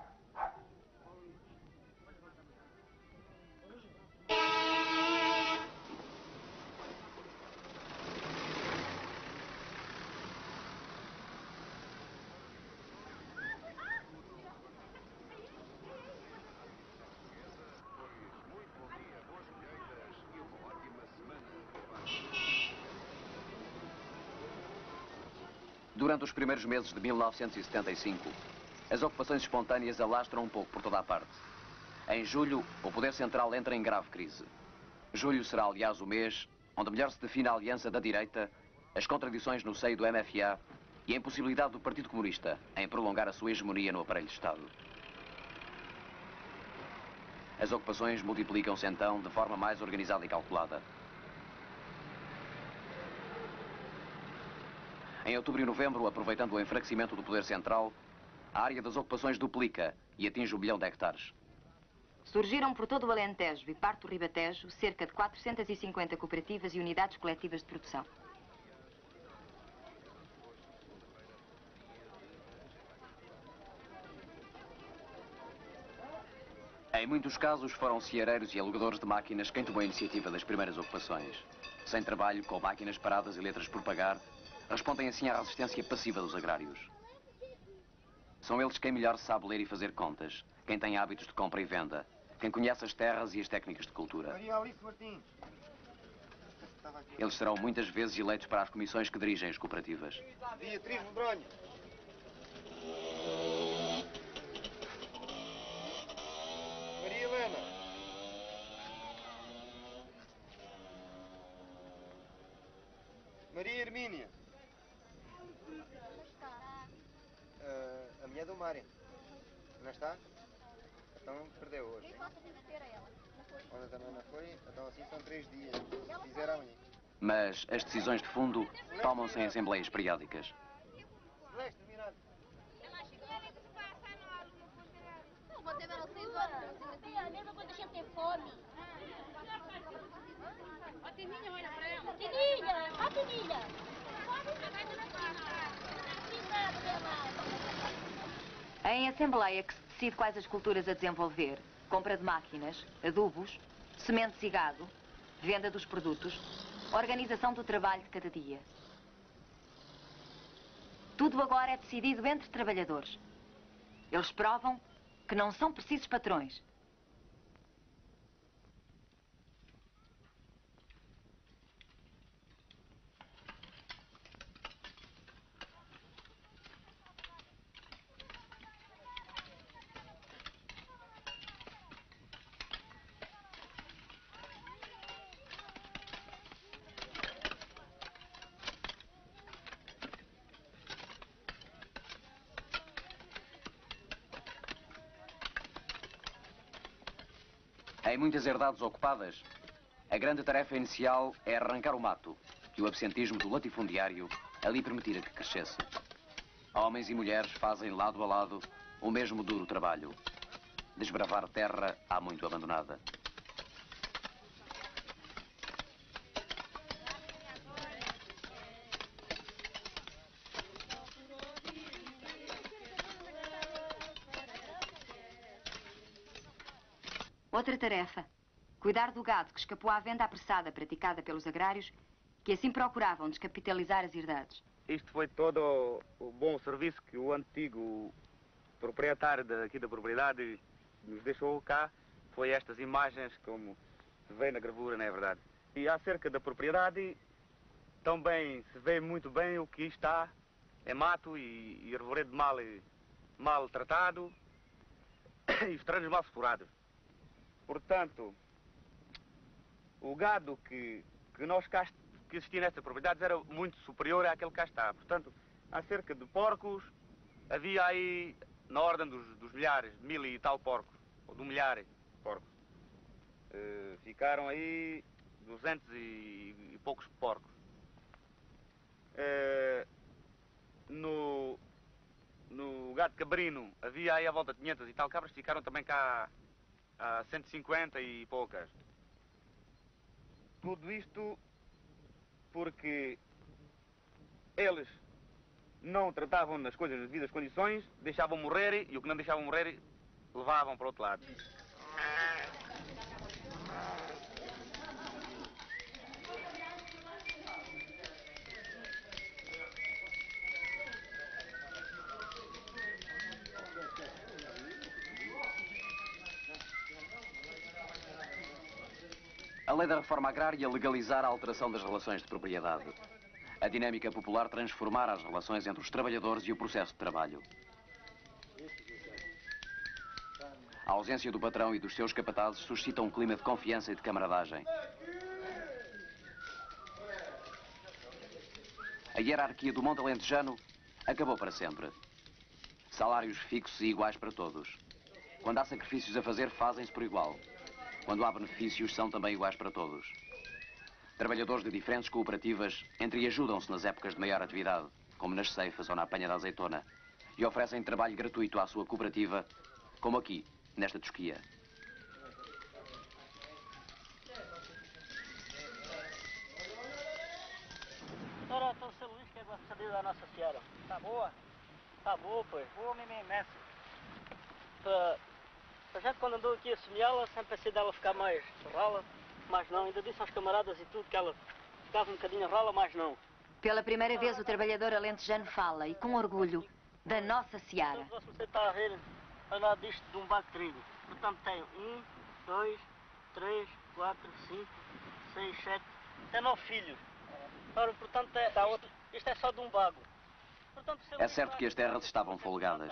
Durante os primeiros meses de 1975, as ocupações espontâneas alastram um pouco por toda a parte. Em julho, o poder central entra em grave crise. Julho será, aliás, o mês onde melhor se define a aliança da direita, as contradições no seio do MFA e a impossibilidade do Partido Comunista em prolongar a sua hegemonia no aparelho de Estado. As ocupações multiplicam-se então de forma mais organizada e calculada. Em outubro e novembro, aproveitando o enfraquecimento do poder central, a área das ocupações duplica e atinge 1 bilhão de hectares. Surgiram por todo o Alentejo e parte do Ribatejo cerca de 450 cooperativas e unidades coletivas de produção. Em muitos casos, foram ceareiros e alugadores de máquinas quem tomou a iniciativa das primeiras ocupações. Sem trabalho, com máquinas paradas e letras por pagar, respondem assim à resistência passiva dos agrários. São eles quem melhor sabe ler e fazer contas, quem tem hábitos de compra e venda, quem conhece as terras e as técnicas de cultura. Maria Alice Martins. Eles serão muitas vezes eleitos para as comissões que dirigem as cooperativas. Beatriz Medronho. Maria Helena. Maria Hermínia. A mulher do Mário. Não está? Então perdeu hoje. Olha, também não foi? Então assim são 3 dias. Se fizer amanhã. Mas as decisões de fundo tomam-se em assembleias periódicas. Celeste, Miranda. Você vai não 6 horas. É a mesma coisa, a gente tem fome. Ó, Tininha, olha pra ela. Tininha, ó, Tininha. É em assembleia que se decide quais as culturas a desenvolver, compra de máquinas, adubos, sementes e gado, venda dos produtos, organização do trabalho de cada dia. Tudo agora é decidido entre trabalhadores. Eles provam que não são precisos patrões. muitas herdades ocupadas, a grande tarefa inicial é arrancar o mato que o absentismo do latifundiário ali permitira que crescesse. Homens e mulheres fazem lado a lado o mesmo duro trabalho. Desbravar terra há muito abandonada. Outra tarefa. Cuidar do gado que escapou à venda apressada praticada pelos agrários, que assim procuravam descapitalizar as herdades. Isto foi todo o bom serviço que o antigo proprietário daqui da propriedade nos deixou cá. Foi estas imagens, como se vê na gravura, não é verdade? E acerca da propriedade, também se vê muito bem o que está é mato e arvoredo mal tratado e os terrenos mal explorados. Portanto, o gado que existia nestas propriedades era muito superior àquele que cá está. Portanto, acerca de porcos, havia aí na ordem dos milhares, de 1000 e tal porcos, ou de 1 milhar de porcos. Ficaram aí 200 e poucos porcos. No gado cabrino havia aí à volta de 500 e tal cabras, ficaram também cá a 150 e poucas. Tudo isto porque eles não tratavam nas coisas nas devidas condições, deixavam morrer e o que não deixavam morrer levavam para o outro lado. A lei da reforma agrária legalizar a alteração das relações de propriedade. A dinâmica popular transformar as relações entre os trabalhadores e o processo de trabalho. A ausência do patrão e dos seus capatazes suscita um clima de confiança e de camaradagem. A hierarquia do Monte Alentejano acabou para sempre. Salários fixos e iguais para todos. Quando há sacrifícios a fazer, fazem-se por igual. Quando há benefícios, são também iguais para todos. Trabalhadores de diferentes cooperativas entreajudam-se nas épocas de maior atividade, como nas ceifas ou na apanha da azeitona, e oferecem trabalho gratuito à sua cooperativa, como aqui, nesta tosquia. Ora, então, seu Luís, que é a saída da Nossa Senhora? Está boa? Está boa, pois. Boa, mesmo imenso. A gente, quando andou aqui a semeá-la, sempre pensei dela ficar mais rala, mas não. Ainda disse aos camaradas e tudo que ela ficava um bocadinho rala, mas não. Pela primeira vez o trabalhador alentejano fala, e com orgulho, da Nossa Seara. Você está a ver ao lado disto de um baco de trigo. Portanto, tem 1, 2, 3, 4, 5, 6, 7, tem 9 filhos. Ora, portanto, isto é só de um bago. É certo que as terras estavam folgadas.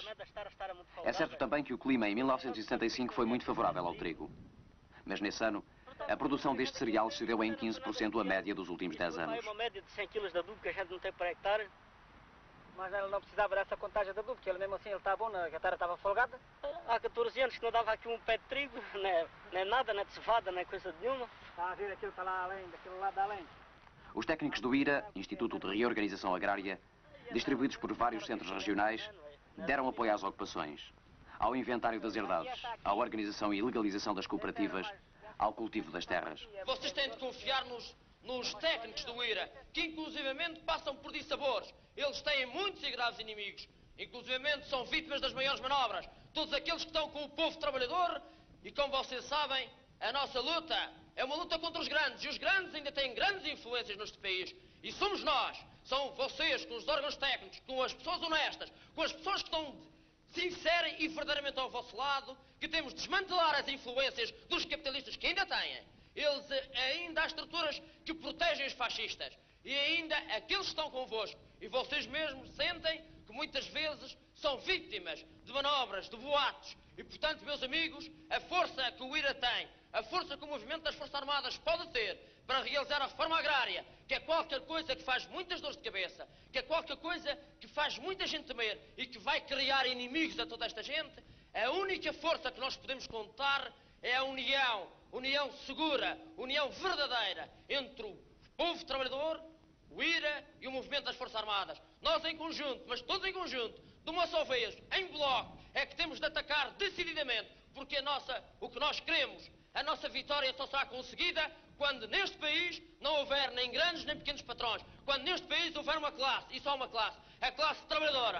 É certo também que o clima em 1965 foi muito favorável ao trigo. Mas nesse ano, a produção deste cereal excedeu em 15% a média dos últimos 10 anos. Uma média de 100 kg de adubo que a gente não tem para hectare, mas ela não precisava dessa contagem de adubo, porque ele mesmo assim ele está bom, a terra estava folgada. Há 14 anos que não dava aqui um pé de trigo, nem nada, nem de cevada, nem coisa nenhuma. Está a ver aquilo que está lá além, daquele lado além. Os técnicos do IRA, Instituto de Reorganização Agrária, distribuídos por vários centros regionais, deram apoio às ocupações, ao inventário das herdades, à organização e legalização das cooperativas, ao cultivo das terras. Vocês têm de confiar nos técnicos do IRA, que inclusivamente passam por dissabores. Eles têm muitos e graves inimigos. Inclusivamente são vítimas das maiores manobras. Todos aqueles que estão com o povo trabalhador, e como vocês sabem, a nossa luta é uma luta contra os grandes, e os grandes ainda têm grandes influências neste país. E somos nós, são vocês, com os órgãos técnicos, com as pessoas honestas, com as pessoas que estão sinceras e verdadeiramente ao vosso lado, que temos de desmantelar as influências dos capitalistas que ainda têm. Eles ainda há estruturas que protegem os fascistas. E ainda aqueles que estão convosco. E vocês mesmos sentem que muitas vezes são vítimas de manobras, de boatos. E, portanto, meus amigos, a força que o IRA tem, a força que o movimento das Forças Armadas pode ter para realizar a reforma agrária, que é qualquer coisa que faz muitas dores de cabeça, que é qualquer coisa que faz muita gente temer e que vai criar inimigos a toda esta gente, a única força que nós podemos contar é a união união segura, união verdadeira entre o povo trabalhador, o IRA e o movimento das Forças Armadas. Nós em conjunto, mas todos em conjunto, de uma só vez, em bloco, é que temos de atacar decididamente, porque o que nós queremos, a nossa vitória só será conseguida quando neste país não houver nem grandes nem pequenos patrões, quando neste país houver uma classe, e só uma classe, a classe trabalhadora.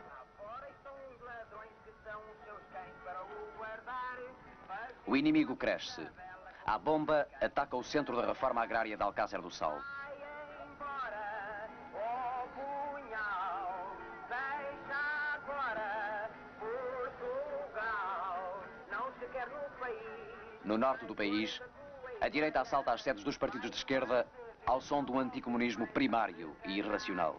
O inimigo cresce. A bomba ataca o centro da reforma agrária de Alcácer do Sal. No norte do país, a direita assalta as sedes dos partidos de esquerda ao som do anticomunismo primário e irracional.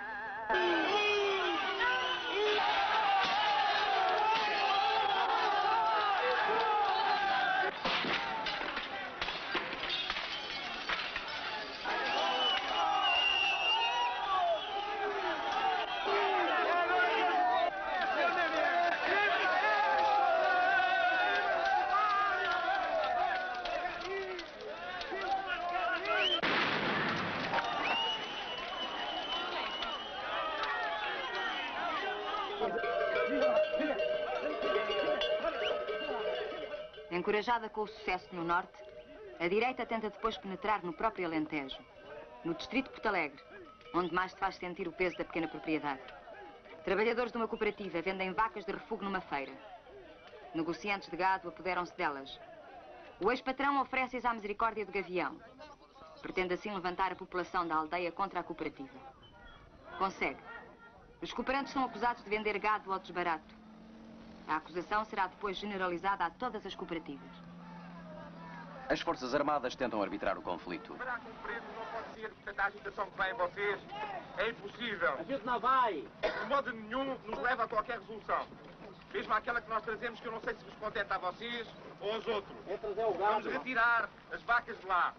Encorajada com o sucesso no norte, a direita tenta depois penetrar no próprio Alentejo, no distrito de Porto Alegre, onde mais se faz sentir o peso da pequena propriedade. Trabalhadores de uma cooperativa vendem vacas de refúgio numa feira. Negociantes de gado apoderam-se delas. O ex-patrão oferece-as à misericórdia do Gavião. Pretende assim levantar a população da aldeia contra a cooperativa. Consegue. Os cooperantes são acusados de vender gado ao desbarato. A acusação será depois generalizada a todas as cooperativas. As Forças Armadas tentam arbitrar o conflito. Será que o preço não pode ser, portanto, a agitação que vem vocês é impossível. A gente não vai. De modo nenhum nos leva a qualquer resolução. Mesmo aquela que nós trazemos, que eu não sei se vos contenta a vocês ou aos outros. É trazer o gado. Vamos retirar as vacas de lá.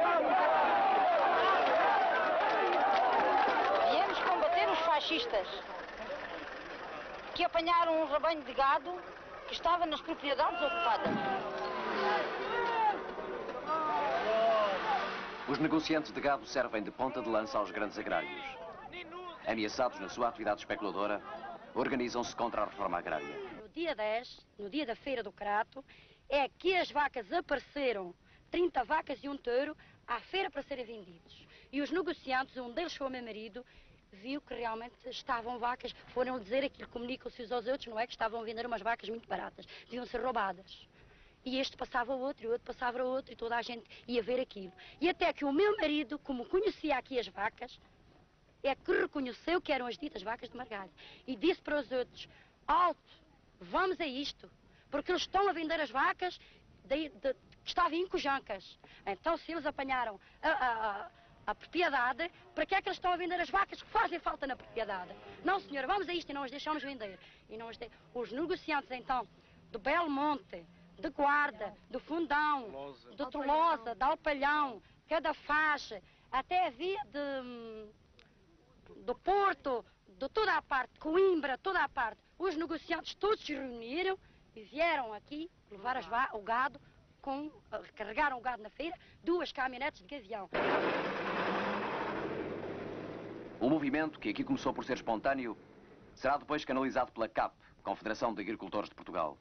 Viemos combater os fascistas que apanharam um rebanho de gado que estava nas propriedades ocupadas. Os negociantes de gado servem de ponta de lança aos grandes agrários. Ameaçados na sua atividade especuladora, organizam-se contra a reforma agrária. No dia 10, no dia da feira do Crato, é que as vacas apareceram, 30 vacas e um touro, à feira para serem vendidos. E os negociantes, um deles foi o meu marido, viu que realmente estavam vacas, foram dizer aquilo, comunicam-se uns aos outros, não é que estavam a vender umas vacas muito baratas, deviam ser roubadas. E este passava o outro, e o outro passava o outro, e toda a gente ia ver aquilo. E até que o meu marido, como conhecia aqui as vacas, é que reconheceu que eram as ditas vacas de Margalho. E disse para os outros, alto, vamos a isto, porque eles estão a vender as vacas que estavam em Cojancas. Então se eles apanharam a propriedade, para que é que eles estão a vender as vacas que fazem falta na propriedade? Não, senhora, vamos a isto e não as deixamos vender. E não os negociantes, então, do Belmonte, de Guarda, do Fundão, de Tolosa, de Alpalhão, Cadafaz, até havia do Porto, de toda a parte, Coimbra, toda a parte. Os negociantes todos se reuniram e vieram aqui levar o gado, carregaram o gado na feira, 2 caminhonetes de Gavião. O movimento, que aqui começou por ser espontâneo, será depois canalizado pela CAP, Confederação de Agricultores de Portugal.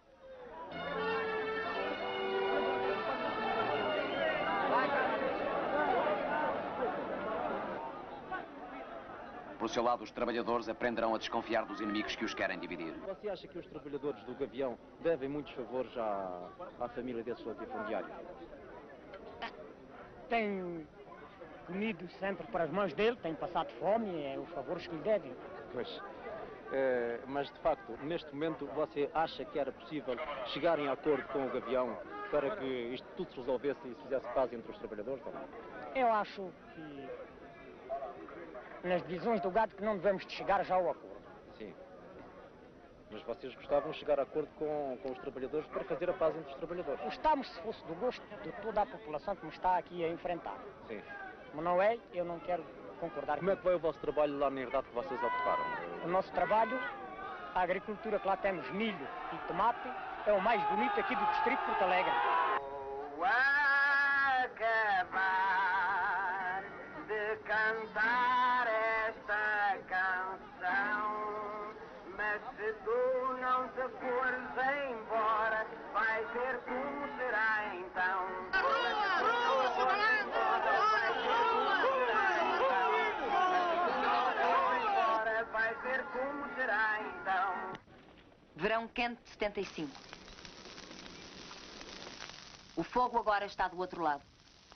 Por seu lado, os trabalhadores aprenderão a desconfiar dos inimigos que os querem dividir. Você acha que os trabalhadores do Gavião devem muitos favores à família desse latifundiário? Tem comido sempre para as mãos dele, tem passado fome, é os favores que lhe devem. Pois. Mas, de facto, neste momento, você acha que era possível chegarem a acordo com o Gavião para que isto tudo se resolvesse e se fizesse paz entre os trabalhadores ou não? Eu acho que nas divisões do gado que não devemos de chegar já ao acordo. Sim. Mas vocês gostavam de chegar a acordo com os trabalhadores para fazer a paz entre os trabalhadores? Gostamos se fosse do gosto de toda a população que me está aqui a enfrentar. Sim. Mas não é, eu não quero concordar. Como é que vai o vosso trabalho lá na herdade que vocês ocuparam? O nosso trabalho, a agricultura que lá temos, milho e tomate, é o mais bonito aqui do distrito de Porto Alegre. acabar de cantar esta canção, mas se tu não te fores embora, vai ver como será então. Vai ver como será então. Verão quente de 75. O fogo agora está do outro lado.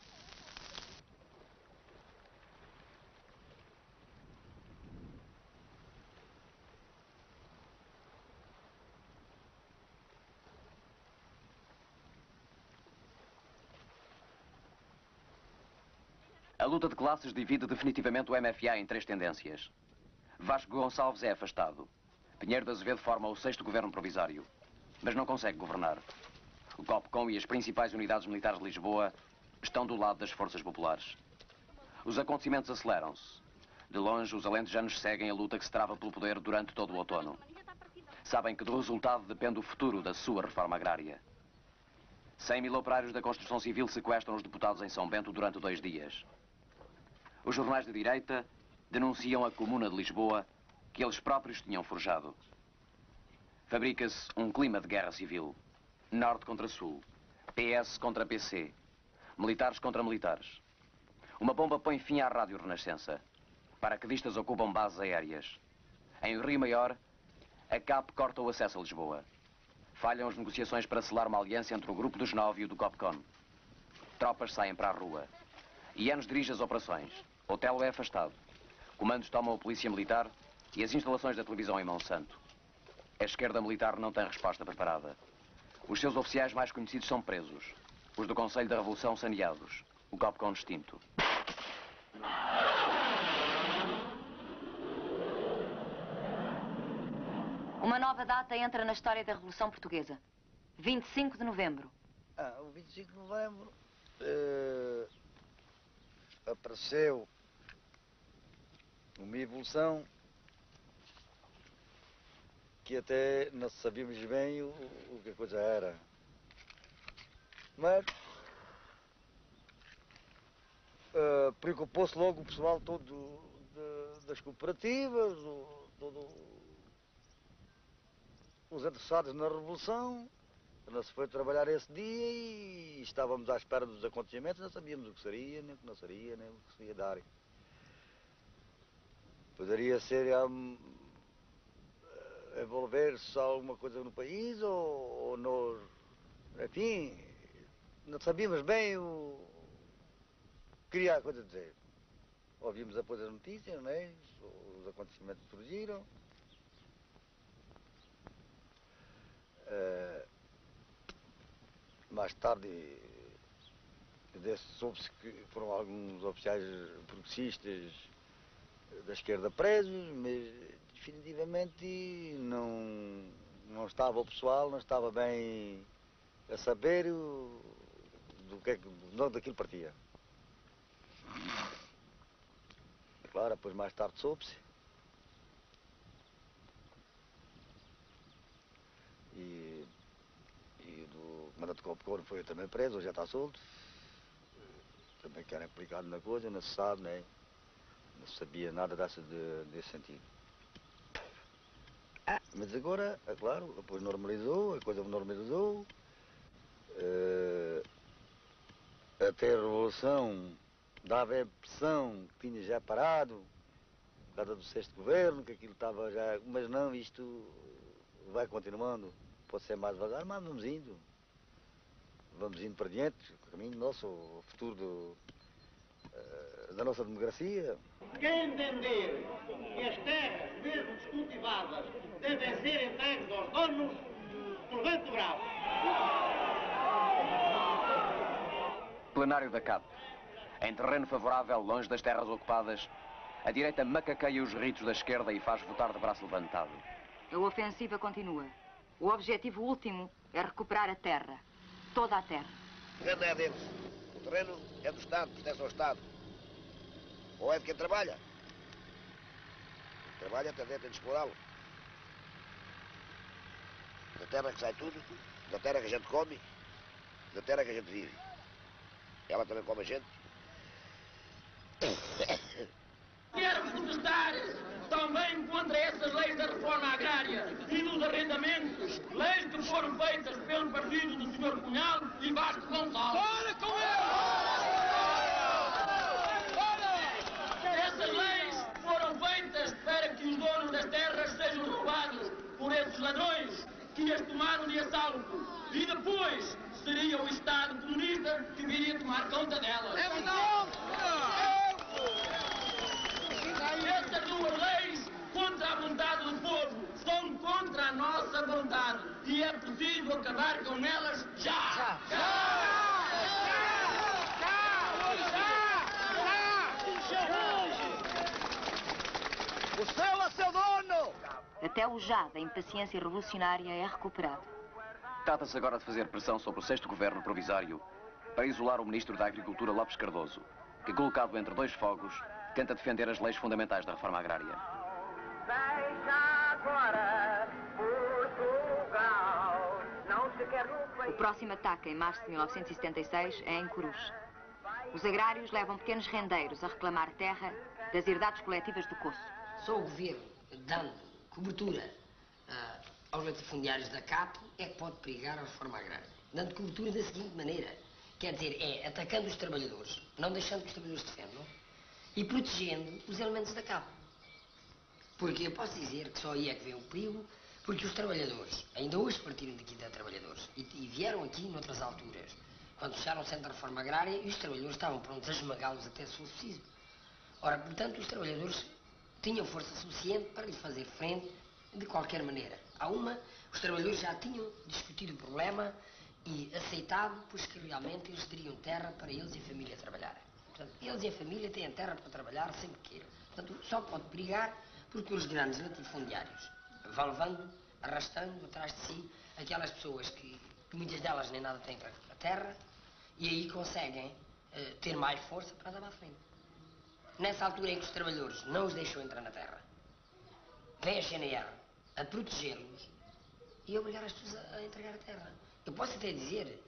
A luta de classes divide definitivamente o MFA em 3 tendências. Vasco Gonçalves é afastado. Pinheiro de Azevedo forma o 6º governo provisório, mas não consegue governar. O COPCOM e as principais unidades militares de Lisboa estão do lado das forças populares. Os acontecimentos aceleram-se. De longe, os alentejanos seguem a luta que se trava pelo poder durante todo o outono. Sabem que do resultado depende o futuro da sua reforma agrária. 100.000 operários da construção civil sequestram os deputados em São Bento durante 2 dias. Os jornais de direita denunciam a Comuna de Lisboa que eles próprios tinham forjado. Fabrica-se um clima de guerra civil. Norte contra Sul. PS contra PC. Militares contra militares. Uma bomba põe fim à Rádio Renascença. Paraquedistas ocupam bases aéreas. Em Rio Maior, a CAP corta o acesso a Lisboa. Falham as negociações para selar uma aliança entre o Grupo dos 9 e o do COPCON. Tropas saem para a rua. Ianos dirige as operações. Otelo é afastado. Comandos tomam a polícia militar e as instalações da televisão em Monsanto. A esquerda militar não tem resposta preparada. Os seus oficiais mais conhecidos são presos. Os do Conselho da Revolução saneados. O COPCON extinto. Uma nova data entra na história da Revolução Portuguesa. 25 de novembro. O 25 de novembro apareceu uma evolução que até não sabíamos bem o que a coisa era. Mas preocupou-se logo o pessoal todo das cooperativas, os interessados na Revolução. Não se foi trabalhar esse dia e estávamos à espera dos acontecimentos, não sabíamos o que seria, nem o que não seria, nem o que se ia dar. Poderia ser envolver-se alguma coisa no país ou nós, enfim, não sabíamos bem o que queria a coisa dizer. Ouvimos depois as notícias, não é? Os acontecimentos surgiram. Mais tarde soube-se que foram alguns oficiais progressistas da esquerda presos, mas definitivamente não estava o pessoal, não estava bem a saber do que é que daquilo partia. Claro, depois mais tarde soube-se. E do comandante do COPCON foi também preso, hoje já está solto. Também que era implicado na coisa, não se sabe, né? Não sabia nada desse sentido. Mas agora, é claro, depois normalizou, a coisa normalizou. Até a Revolução dava a impressão que tinha já parado, por causa do 6º governo, que aquilo estava já... Mas não, isto vai continuando. Pode ser mais devagar, mas vamos indo. Vamos indo para diante, o caminho nosso, o futuro da nossa democracia. Quem entender que as terras, mesmo descultivadas, devem ser entregues aos donos, levante o braço. Plenário da CAP. Em terreno favorável, longe das terras ocupadas, a direita macaqueia os ritos da esquerda e faz votar de braço levantado. A ofensiva continua. O objetivo último é recuperar a terra. Toda a terra. O terreno é deles. O terreno é do Estado, pertence ao Estado. Ou é de quem trabalha. Quem trabalha tem de explorá-lo. Da terra que sai tudo, da terra que a gente come, da terra que a gente vive. Ela também come a gente. Quero protestar também contra essas leis da reforma agrária e dos arrendamentos, leis que foram feitas pelo partido do Sr. Cunhal e Vasco Gonçalves. Fora com eles! Essas leis foram feitas para que os donos das terras sejam roubados por esses ladrões que as tomaram de assalto e depois seria o Estado comunista que viria tomar conta delas. É verdade! Estas duas leis, contra a vontade do povo, são contra a nossa vontade. E é preciso acabar com elas já! O céu é seu dono! Até o já da impaciência revolucionária é recuperado. Trata-se agora de fazer pressão sobre o 6º Governo Provisório para isolar o Ministro da Agricultura, Lopes Cardoso, que, colocado entre dois fogos, tenta defender as leis fundamentais da reforma agrária. O próximo ataque, em março de 1976, é em Corus. Os agrários levam pequenos rendeiros a reclamar terra das herdades coletivas do Coço. Só o governo, dando cobertura aos latifundiários da CAP, é que pode perigar a reforma agrária. Dando cobertura da seguinte maneira, quer dizer, é atacando os trabalhadores, não deixando que os trabalhadores defendam, e protegendo os elementos da CAP. Porque eu posso dizer que só aí é que vem o perigo, porque os trabalhadores, ainda hoje partiram daqui de trabalhadores, e vieram aqui noutras alturas, quando fecharam o centro da reforma agrária, e os trabalhadores estavam prontos a esmagá-los até se fosse preciso. Ora, portanto, os trabalhadores tinham força suficiente para lhe fazer frente de qualquer maneira. Os trabalhadores já tinham discutido o problema e aceitado, pois que realmente eles teriam terra para eles e a família trabalharem. Portanto, eles e a família têm terra para trabalhar sempre que queiram. Portanto, só pode perigar porque os grandes latifundiários vão levando, arrastando atrás de si aquelas pessoas que muitas delas nem nada têm para a terra e aí conseguem ter mais força para dar à frente. Nessa altura em que os trabalhadores não os deixam entrar na terra, vem a CNR a protegê-los e a obrigar as pessoas a entregar a terra. Eu posso até dizer,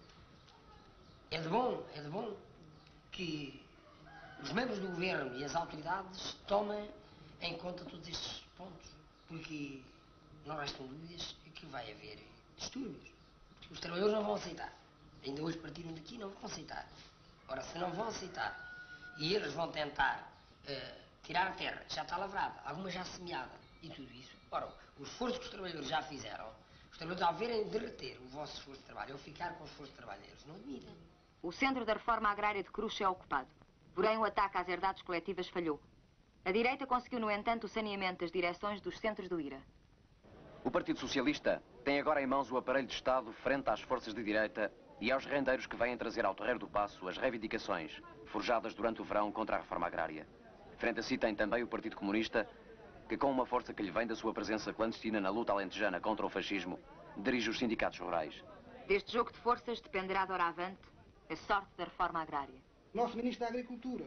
é de bom que os membros do governo e as autoridades tomem em conta todos estes pontos, porque não restam dúvidas que vai haver distúrbios. Os trabalhadores não vão aceitar. Ainda hoje partiram daqui, não vão aceitar. Ora, se não vão aceitar e eles vão tentar tirar a terra, já está lavrada, alguma já semeada e tudo isso. Ora, o esforço que os trabalhadores já fizeram, os trabalhadores ao verem derreter o vosso esforço de trabalho ou ficar com o esforço de trabalho, eles não admitem. O centro da reforma agrária de Cruz é ocupado. Porém, o ataque às herdades coletivas falhou. A direita conseguiu, no entanto, o saneamento das direções dos centros do IRA. O Partido Socialista tem agora em mãos o aparelho de Estado frente às forças de direita e aos rendeiros que vêm trazer ao Terreiro do Paço as reivindicações forjadas durante o verão contra a reforma agrária. Frente a si tem também o Partido Comunista, que com uma força que lhe vem da sua presença clandestina na luta alentejana contra o fascismo, dirige os sindicatos rurais. Deste jogo de forças dependerá de avante a sorte da reforma agrária. Nosso Ministro da Agricultura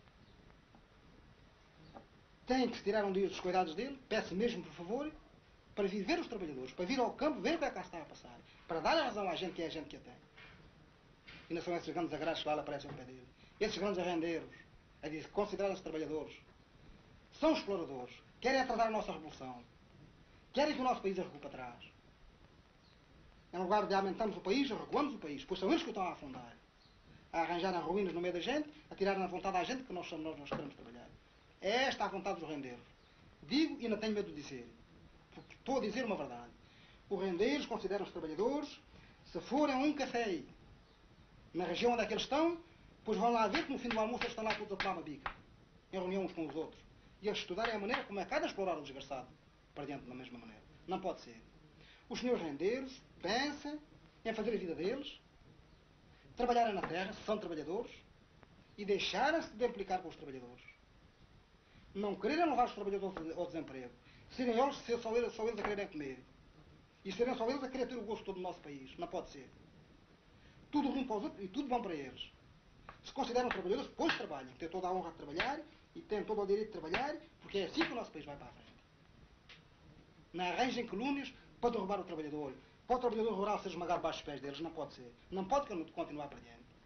tem que se tirar um dia dos cuidados dele, peço mesmo por favor, para vir ver os trabalhadores, para vir ao campo ver o que é que cá está a passar, para dar a razão à gente que é a gente que a tem. E não são esses grandes agrários que lá aparecem ao pé dele. Esses grandes arrendeiros, a dizer, consideram-se trabalhadores, são exploradores, querem atrasar a nossa revolução, querem que o nosso país arrecue para trás. Em lugar de aumentarmos o país, recuamos o país, pois são eles que o estão a afundar, a arranjarem ruínas no meio da gente, a tirarem a vontade à gente que nós queremos trabalhar. É esta a vontade dos rendeiros. Digo e não tenho medo de dizer, porque estou a dizer uma verdade. Os rendeiros consideram-se trabalhadores, se forem a um café na região onde é que eles estão, pois vão lá ver que no fim do almoço eles estão lá todos a tomar uma bica, em reunião uns com os outros. E eles estudarem a maneira como é que há de explorar o desgraçado para dentro da mesma maneira. Não pode ser. Os senhores rendeiros pensam em fazer a vida deles, trabalharem na terra, se são trabalhadores, e deixarem-se de implicar com os trabalhadores. Não quererem levar os trabalhadores ao desemprego. Serem eles, ser só eles a quererem comer. E serem só eles a querer ter o gosto todo do nosso país. Não pode ser. Tudo ruim para os outros e tudo bom para eles. Se consideram trabalhadores, pois trabalhem. Têm toda a honra de trabalhar e têm todo o direito de trabalhar, porque é assim que o nosso país vai para a frente. Não arranjem calúnias para derrubar o trabalhador. Para o trabalhador rural ser esmagado baixo os pés deles. Não pode ser. Não pode continuar para diante.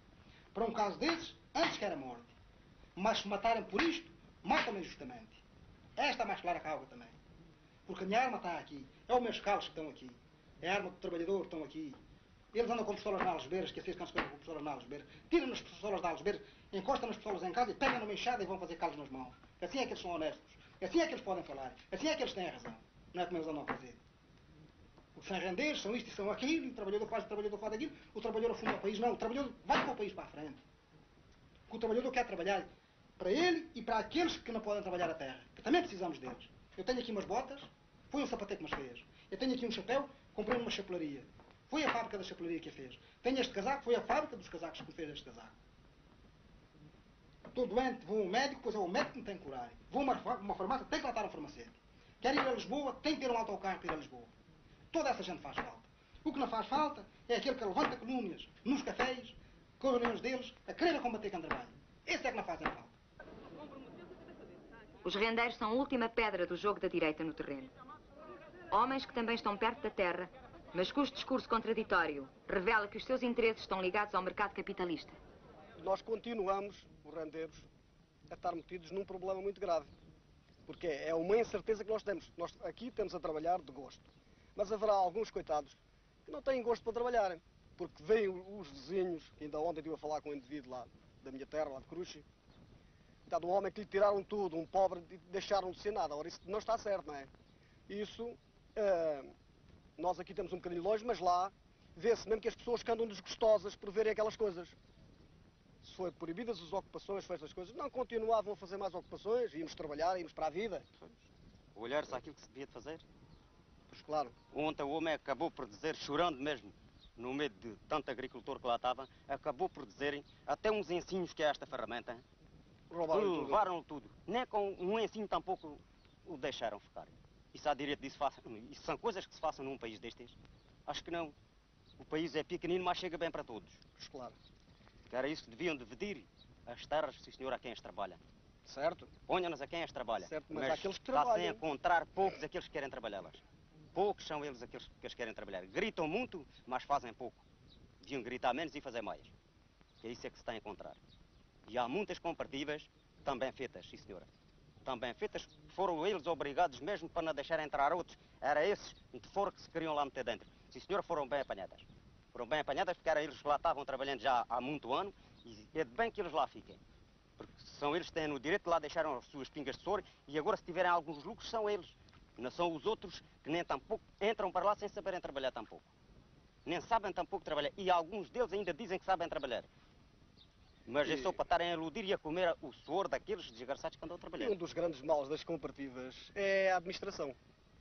Para um caso desses, antes que era morte. Mas se matarem por isto, matam-me injustamente. Esta é mais clara que a água também. Porque a minha arma está aqui. É os meus calos que estão aqui. É a arma do trabalhador que estão aqui. Eles andam com pistolas na algebeira, esqueci que andam com pistolas na algebeira. Tiram-nos as pistolas da algebeira, encostam as pistolas em casa e pegam numa enxada e vão fazer calos nas mãos. Assim é que eles são honestos. Assim é que eles podem falar. Assim é que eles têm a razão. Não é como eles andam a fazer. Os sem-rendeiros são isto e são aquilo, e o trabalhador faz aquilo, o trabalhador afunda o país. Não, o trabalhador vai com o país para a frente. Porque o trabalhador quer trabalhar para ele e para aqueles que não podem trabalhar a terra. Que também precisamos deles. Eu tenho aqui umas botas, foi um sapateiro que me fez. Eu tenho aqui um chapéu, comprei numa chapelaria. Foi a fábrica da chapelaria que a fez. Tenho este casaco, foi a fábrica dos casacos que me fez este casaco. Estou doente, vou a um médico, pois é o médico que me tem que curar. Vou a uma farmácia, tem que tratar um farmacêutico. Quero ir a Lisboa, tem que ter um autocarro para ir a Lisboa. Toda essa gente faz falta. O que não faz falta é aquele que levanta calúnias nos cafés, com as reuniões deles, a querer combater quem trabalha. Esse é que não fazem falta. Os rendeiros são a última pedra do jogo da direita no terreno. Homens que também estão perto da terra, mas cujo discurso contraditório revela que os seus interesses estão ligados ao mercado capitalista. Nós continuamos, os rendeiros, a estar metidos num problema muito grave. Porque é uma incerteza que nós temos. Nós aqui temos a trabalhar de gosto. Mas haverá alguns coitados que não têm gosto para trabalharem. Porque vêm os vizinhos, que ainda ontem estive a falar com um indivíduo lá da minha terra, lá de Cruxi, de um homem que lhe tiraram tudo, um pobre, e deixaram de ser nada. Ora, isso não está certo, não é? Isso, nós aqui temos um bocadinho longe, mas lá vê-se mesmo que as pessoas que andam desgostosas por verem aquelas coisas. Se foi proibidas as ocupações, foi essas coisas, não continuavam a fazer mais ocupações, íamos trabalhar, íamos para a vida. Olhar-se àquilo que se devia de fazer. Pois claro. Ontem o homem acabou por dizer, chorando mesmo, no meio de tanto agricultor que lá estava, acabou por dizerem até uns ensinos que é esta ferramenta. Levaram tudo. Nem com um ensino tampouco o deixaram ficar. Isso há direito disso. Isso são coisas que se façam num país destes? Acho que não. O país é pequenino, mas chega bem para todos. Pois claro. Que era isso que deviam dividir as terras, sim senhor, a quem as trabalha. Certo. Ponham-nas a quem as trabalha. Certo, mas aqueles que trabalham. Está-se a encontrar poucos aqueles que querem trabalhá-las. Poucos são eles aqueles que as querem trabalhar. Gritam muito, mas fazem pouco. Deviam gritar menos e fazer mais. Que é isso é que se está a encontrar. E há muitas comparativas também feitas, sim senhora. Também feitas, foram eles obrigados mesmo para não deixar entrar outros. Era esses de fora que se queriam lá meter dentro. Sim senhora, foram bem apanhadas. Foram bem apanhadas porque era eles que lá estavam trabalhando já há muito ano e é de bem que eles lá fiquem. Porque são eles que têm o direito de lá deixaram as suas pingas de soro e agora se tiverem alguns lucros são eles. Não são os outros que nem tampouco entram para lá sem saberem trabalhar tampouco. Nem sabem tampouco trabalhar. E alguns deles ainda dizem que sabem trabalhar. Mas é só para estarem a iludir e a comer o suor daqueles desgraçados que andam a trabalhar. E um dos grandes males das cooperativas é a administração.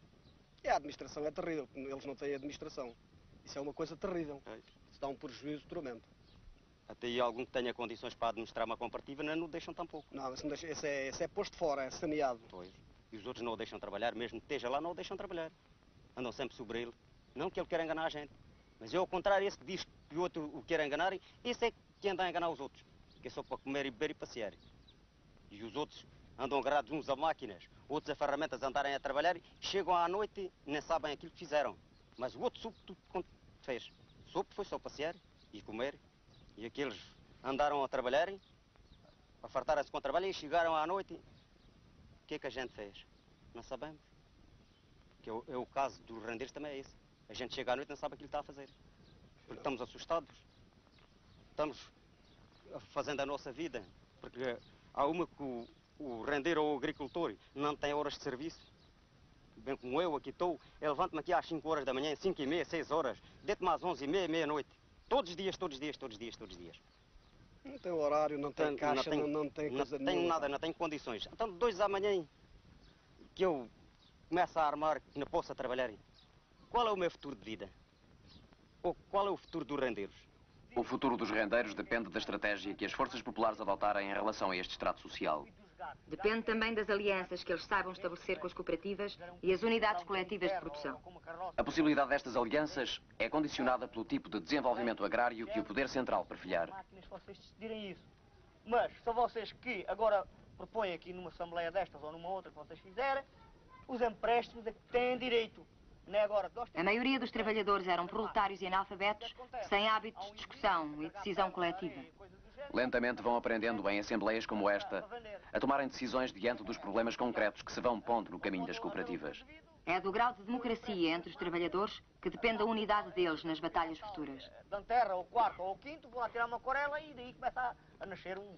E a administração é terrível, eles não têm administração. Isso é uma coisa terrível. Isso dá um prejuízo tremendo. Até aí algum que tenha condições para administrar uma cooperativa não o deixam tampouco. Não, esse é posto fora, é saneado. Pois. E os outros não o deixam trabalhar, mesmo que esteja lá, não o deixam trabalhar. Andam sempre sobre ele. Não que ele queira enganar a gente. Mas é ao contrário, esse que diz que o outro o quer enganar, esse é que anda a enganar os outros. Que é só para comer e beber e passear. E os outros andam agarrados uns a máquinas, outros a ferramentas andarem a trabalhar, chegam à noite e nem sabem aquilo que fizeram. Mas o outro soube tudo quanto fez. Soube foi só passear e comer. E aqueles andaram a trabalhar, a fartarem-se com o trabalho e chegaram à noite. O que é que a gente fez? Não sabemos. Que é o caso dos rendeiros também é esse. A gente chega à noite e não sabe aquilo que está a fazer. Porque estamos assustados. Estamos fazendo a nossa vida. Porque há uma que o rendeiro ou o agricultor não tem horas de serviço. Bem como eu aqui estou, eu levanto-me aqui às 5 horas da manhã, 5h30, 6 horas, deito-me às 11h30, meia-noite. Todos os dias, todos os dias, todos os dias, todos os dias. Não tem horário, não tem caixa, não tem coisa nenhuma. Não tenho nada, não tenho condições. Então, 2 da manhã que eu começo a armar que não possa trabalhar. Qual é o meu futuro de vida? Ou qual é o futuro dos rendeiros? O futuro dos rendeiros depende da estratégia que as forças populares adotarem em relação a este extrato social. Depende também das alianças que eles saibam estabelecer com as cooperativas e as unidades coletivas de produção. A possibilidade destas alianças é condicionada pelo tipo de desenvolvimento agrário que o Poder Central perfilhar. Máquinas, vocês decidirem isso. Mas, são vocês que agora propõem aqui numa assembleia destas ou numa outra que vocês fizerem, os empréstimos a que têm direito. Não é agora. A maioria dos trabalhadores eram proletários e analfabetos, sem hábitos de discussão e decisão coletiva. Lentamente vão aprendendo em assembleias como esta a tomarem decisões diante dos problemas concretos que se vão pondo no caminho das cooperativas. É do grau de democracia entre os trabalhadores que depende a unidade deles nas batalhas futuras. Da terra, ou quarto ou quinto, vão lá tirar uma corela e daí começa a nascer um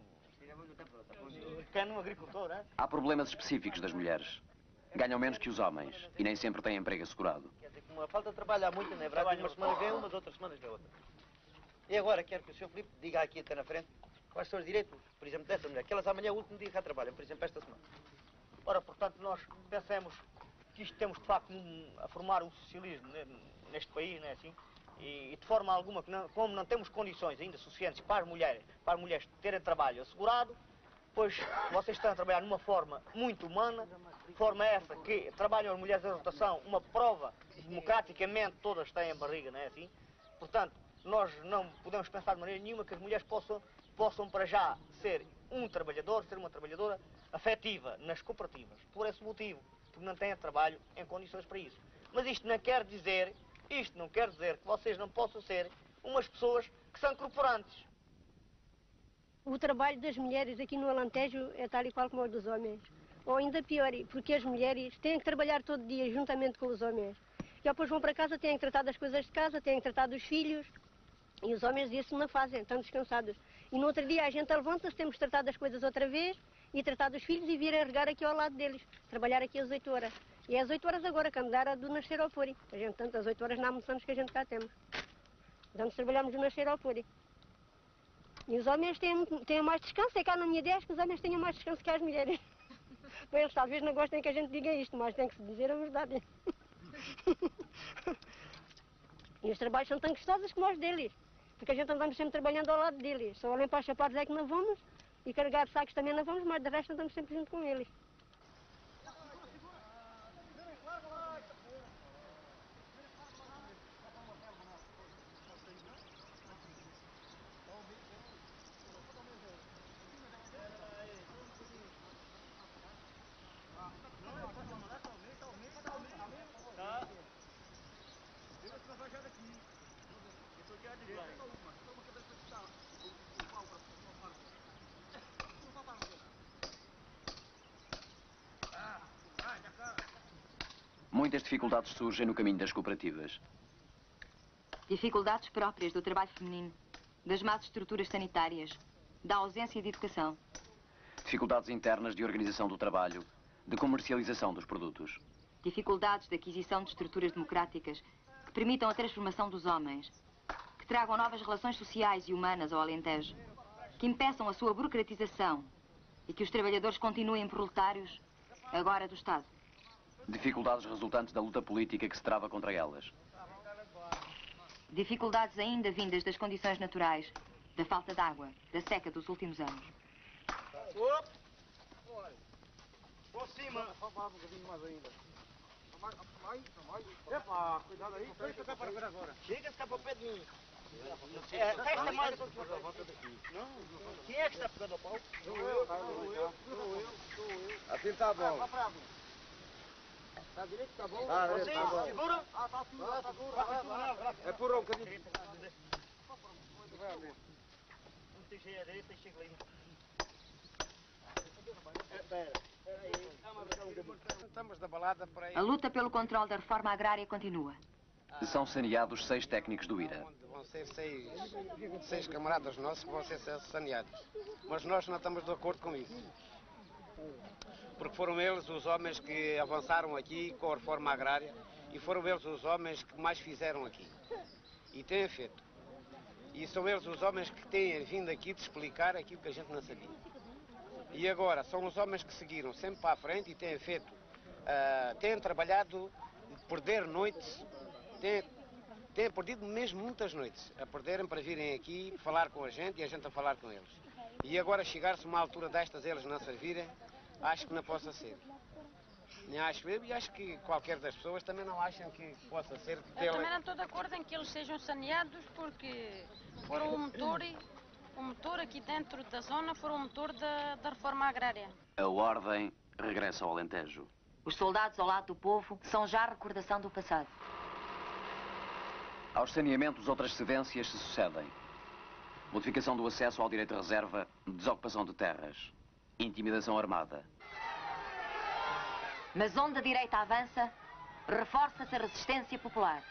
pequeno agricultor, né? Há problemas específicos das mulheres. Ganham menos que os homens e nem sempre têm emprego assegurado. Quer dizer, como a falta de trabalho há muito, não é verdade? Umas semanas vem umas, outras semanas vem outra. E agora quero que o Sr. Filipe diga aqui até na frente quais são os direitos, por exemplo, dessa mulher, que elas amanhã é o último dia que cá trabalham, por exemplo, esta semana. Ora, portanto, nós pensamos que isto temos de facto a formar um socialismo neste país, não é assim? E de forma alguma, como não temos condições ainda suficientes para as mulheres terem trabalho assegurado, pois vocês estão a trabalhar numa forma muito humana, forma essa que trabalham as mulheres em rotação, uma prova democraticamente todas têm barriga, não é assim? Portanto, nós não podemos pensar de maneira nenhuma que as mulheres possam para já ser um trabalhador, ser uma trabalhadora afetiva nas cooperativas, por esse motivo, porque não têm trabalho em condições para isso. Mas isto não quer dizer que vocês não possam ser umas pessoas que são corporantes. O trabalho das mulheres aqui no Alentejo é tal e qual como o dos homens. Ou ainda pior, porque as mulheres têm que trabalhar todo dia juntamente com os homens. E depois vão para casa, têm que tratar das coisas de casa, têm que tratar dos filhos. E os homens isso não fazem, estão descansados. E no outro dia a gente levanta-se, temos de tratar das coisas outra vez e tratar dos filhos e vir a regar aqui ao lado deles. Trabalhar aqui às 8 horas. E é às 8 horas agora, que a mudar do nascer ao pôr. A gente, tanto às 8 horas não almoçamos que a gente cá temos. Então trabalhamos do nascer ao pôr. E os homens têm mais descanso, é cá na minha ideia que os homens tenham mais descanso que as mulheres. Eles talvez não gostem que a gente diga isto, mas tem que se dizer a verdade. E os trabalhos são tão gostosos como os deles, porque a gente andamos sempre trabalhando ao lado deles. Só limpar os sapatos é que não vamos, e carregar sacos também não vamos, mas de resto andamos sempre junto com eles. Muitas dificuldades surgem no caminho das cooperativas. Dificuldades próprias do trabalho feminino, das más estruturas sanitárias, da ausência de educação. Dificuldades internas de organização do trabalho, de comercialização dos produtos. Dificuldades de aquisição de estruturas democráticas que permitam a transformação dos homens, que tragam novas relações sociais e humanas ao Alentejo, que impeçam a sua burocratização e que os trabalhadores continuem proletários, agora do Estado. Dificuldades resultantes da luta política que se trava contra elas. Dificuldades ainda vindas das condições naturais, da falta de água, da seca dos últimos anos. Por cima. Mais ainda. Epa, cuidado aí. Fica para ver agora. Chega-se cá para o pé de mim. Resta mais. Não. Quem é que está pegando o pau? Sou eu. Assim está bom. Está direito, está bom? Tá, você tá bom. segura? Tá seguro. É por um bocadinho. Não tem cheio a direita, tem cheio aí. Estamos da balada para aí. A luta pelo controle da reforma agrária continua. São saneados 6 técnicos do IRA. Vão ser seis camaradas nossos que vão ser saneados. Mas nós não estamos de acordo com isso. Porque foram eles os homens que avançaram aqui com a reforma agrária e foram eles os homens que mais fizeram aqui. E têm feito. E são eles os homens que têm vindo aqui de explicar aquilo que a gente não sabia. E agora são os homens que seguiram sempre para a frente e têm feito, têm trabalhado, perder noites, têm perdido mesmo muitas noites a perderem para virem aqui falar com a gente e a gente a falar com eles. E agora chegar-se uma altura destas eles não servirem, acho que não possa ser. Nem acho eu e acho que qualquer das pessoas também não acham que possa ser. Eu também não estou de acordo em que eles sejam saneados porque foram o motor aqui dentro da zona, foram o motor da reforma agrária. A ordem regressa ao Alentejo. Os soldados ao lado do povo são já a recordação do passado. Aos saneamentos, outras cedências se sucedem. Modificação do acesso ao direito de reserva, desocupação de terras, intimidação armada. Mas onde a direita avança, reforça-se a resistência popular.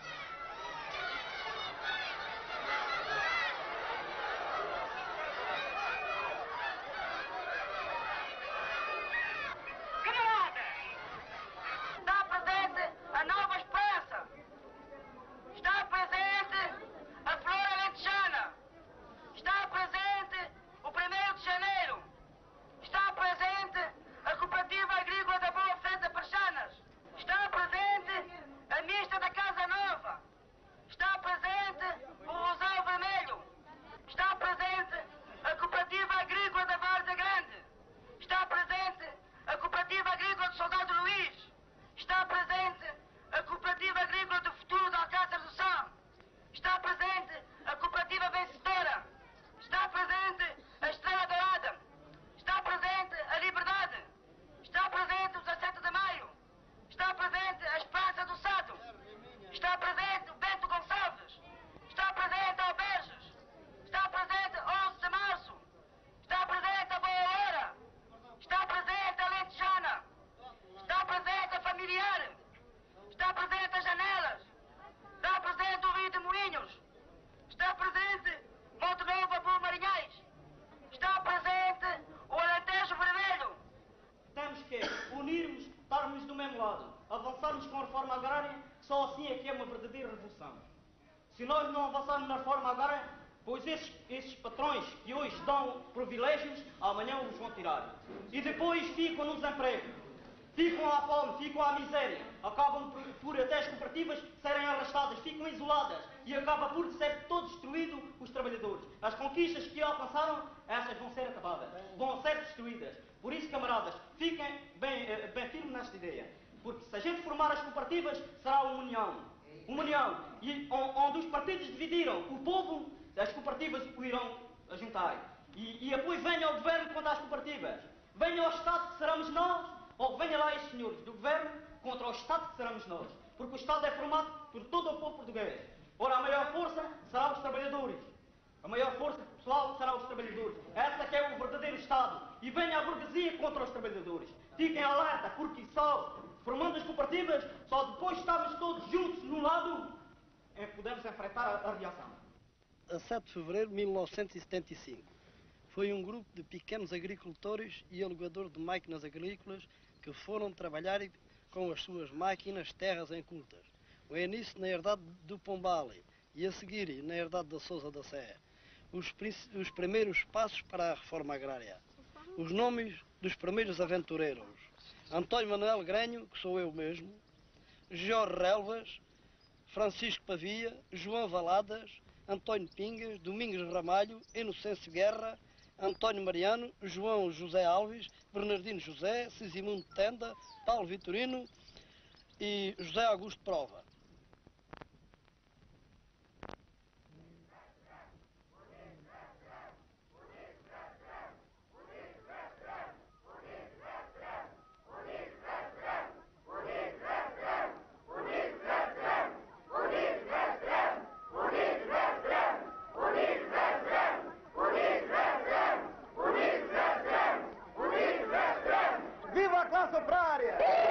Avançarmos com a reforma agrária, só assim é que é uma verdadeira revolução. Se nós não avançarmos na reforma agrária, pois esses patrões que hoje dão privilégios, amanhã os vão tirar. E depois ficam no desemprego, ficam à fome, ficam à miséria, acabam por até as cooperativas serem arrastadas, ficam isoladas e acaba por ser todo destruído os trabalhadores. As conquistas que alcançaram, essas vão ser acabadas, vão ser destruídas. Por isso, camaradas, fiquem bem firmes nesta ideia. Porque se a gente formar as cooperativas, será uma união. Uma união. E onde os partidos dividiram o povo, as cooperativas o irão juntar. E depois venha o governo contra as cooperativas. Venha ao Estado que seremos nós, ou venha lá estes senhores do governo contra o Estado que seremos nós. Porque o Estado é formado por todo o povo português. Ora, a maior força será os trabalhadores. A maior força pessoal será os trabalhadores. Essa que é o verdadeiro Estado. E venha a burguesia contra os trabalhadores. Fiquem alerta, porque só formando as cooperativas, só depois de estarmos todos juntos num lado, é que podemos enfrentar a reação. A 7 de fevereiro de 1975, foi um grupo de pequenos agricultores e alugadores de máquinas agrícolas que foram trabalhar com as suas máquinas terras incultas. O início na herdade do Pombale e a seguir na herdade da Sousa da Sé. Os primeiros passos para a reforma agrária. Os nomes dos primeiros aventureiros. Antônio Manuel Granho, que sou eu mesmo, Jorge Relvas, Francisco Pavia, João Valadas, António Pingas, Domingos Ramalho, Inocêncio Guerra, António Mariano, João José Alves, Bernardino José, Sisimundo Tenda, Paulo Vitorino e José Augusto Prova. Viva a classe operária!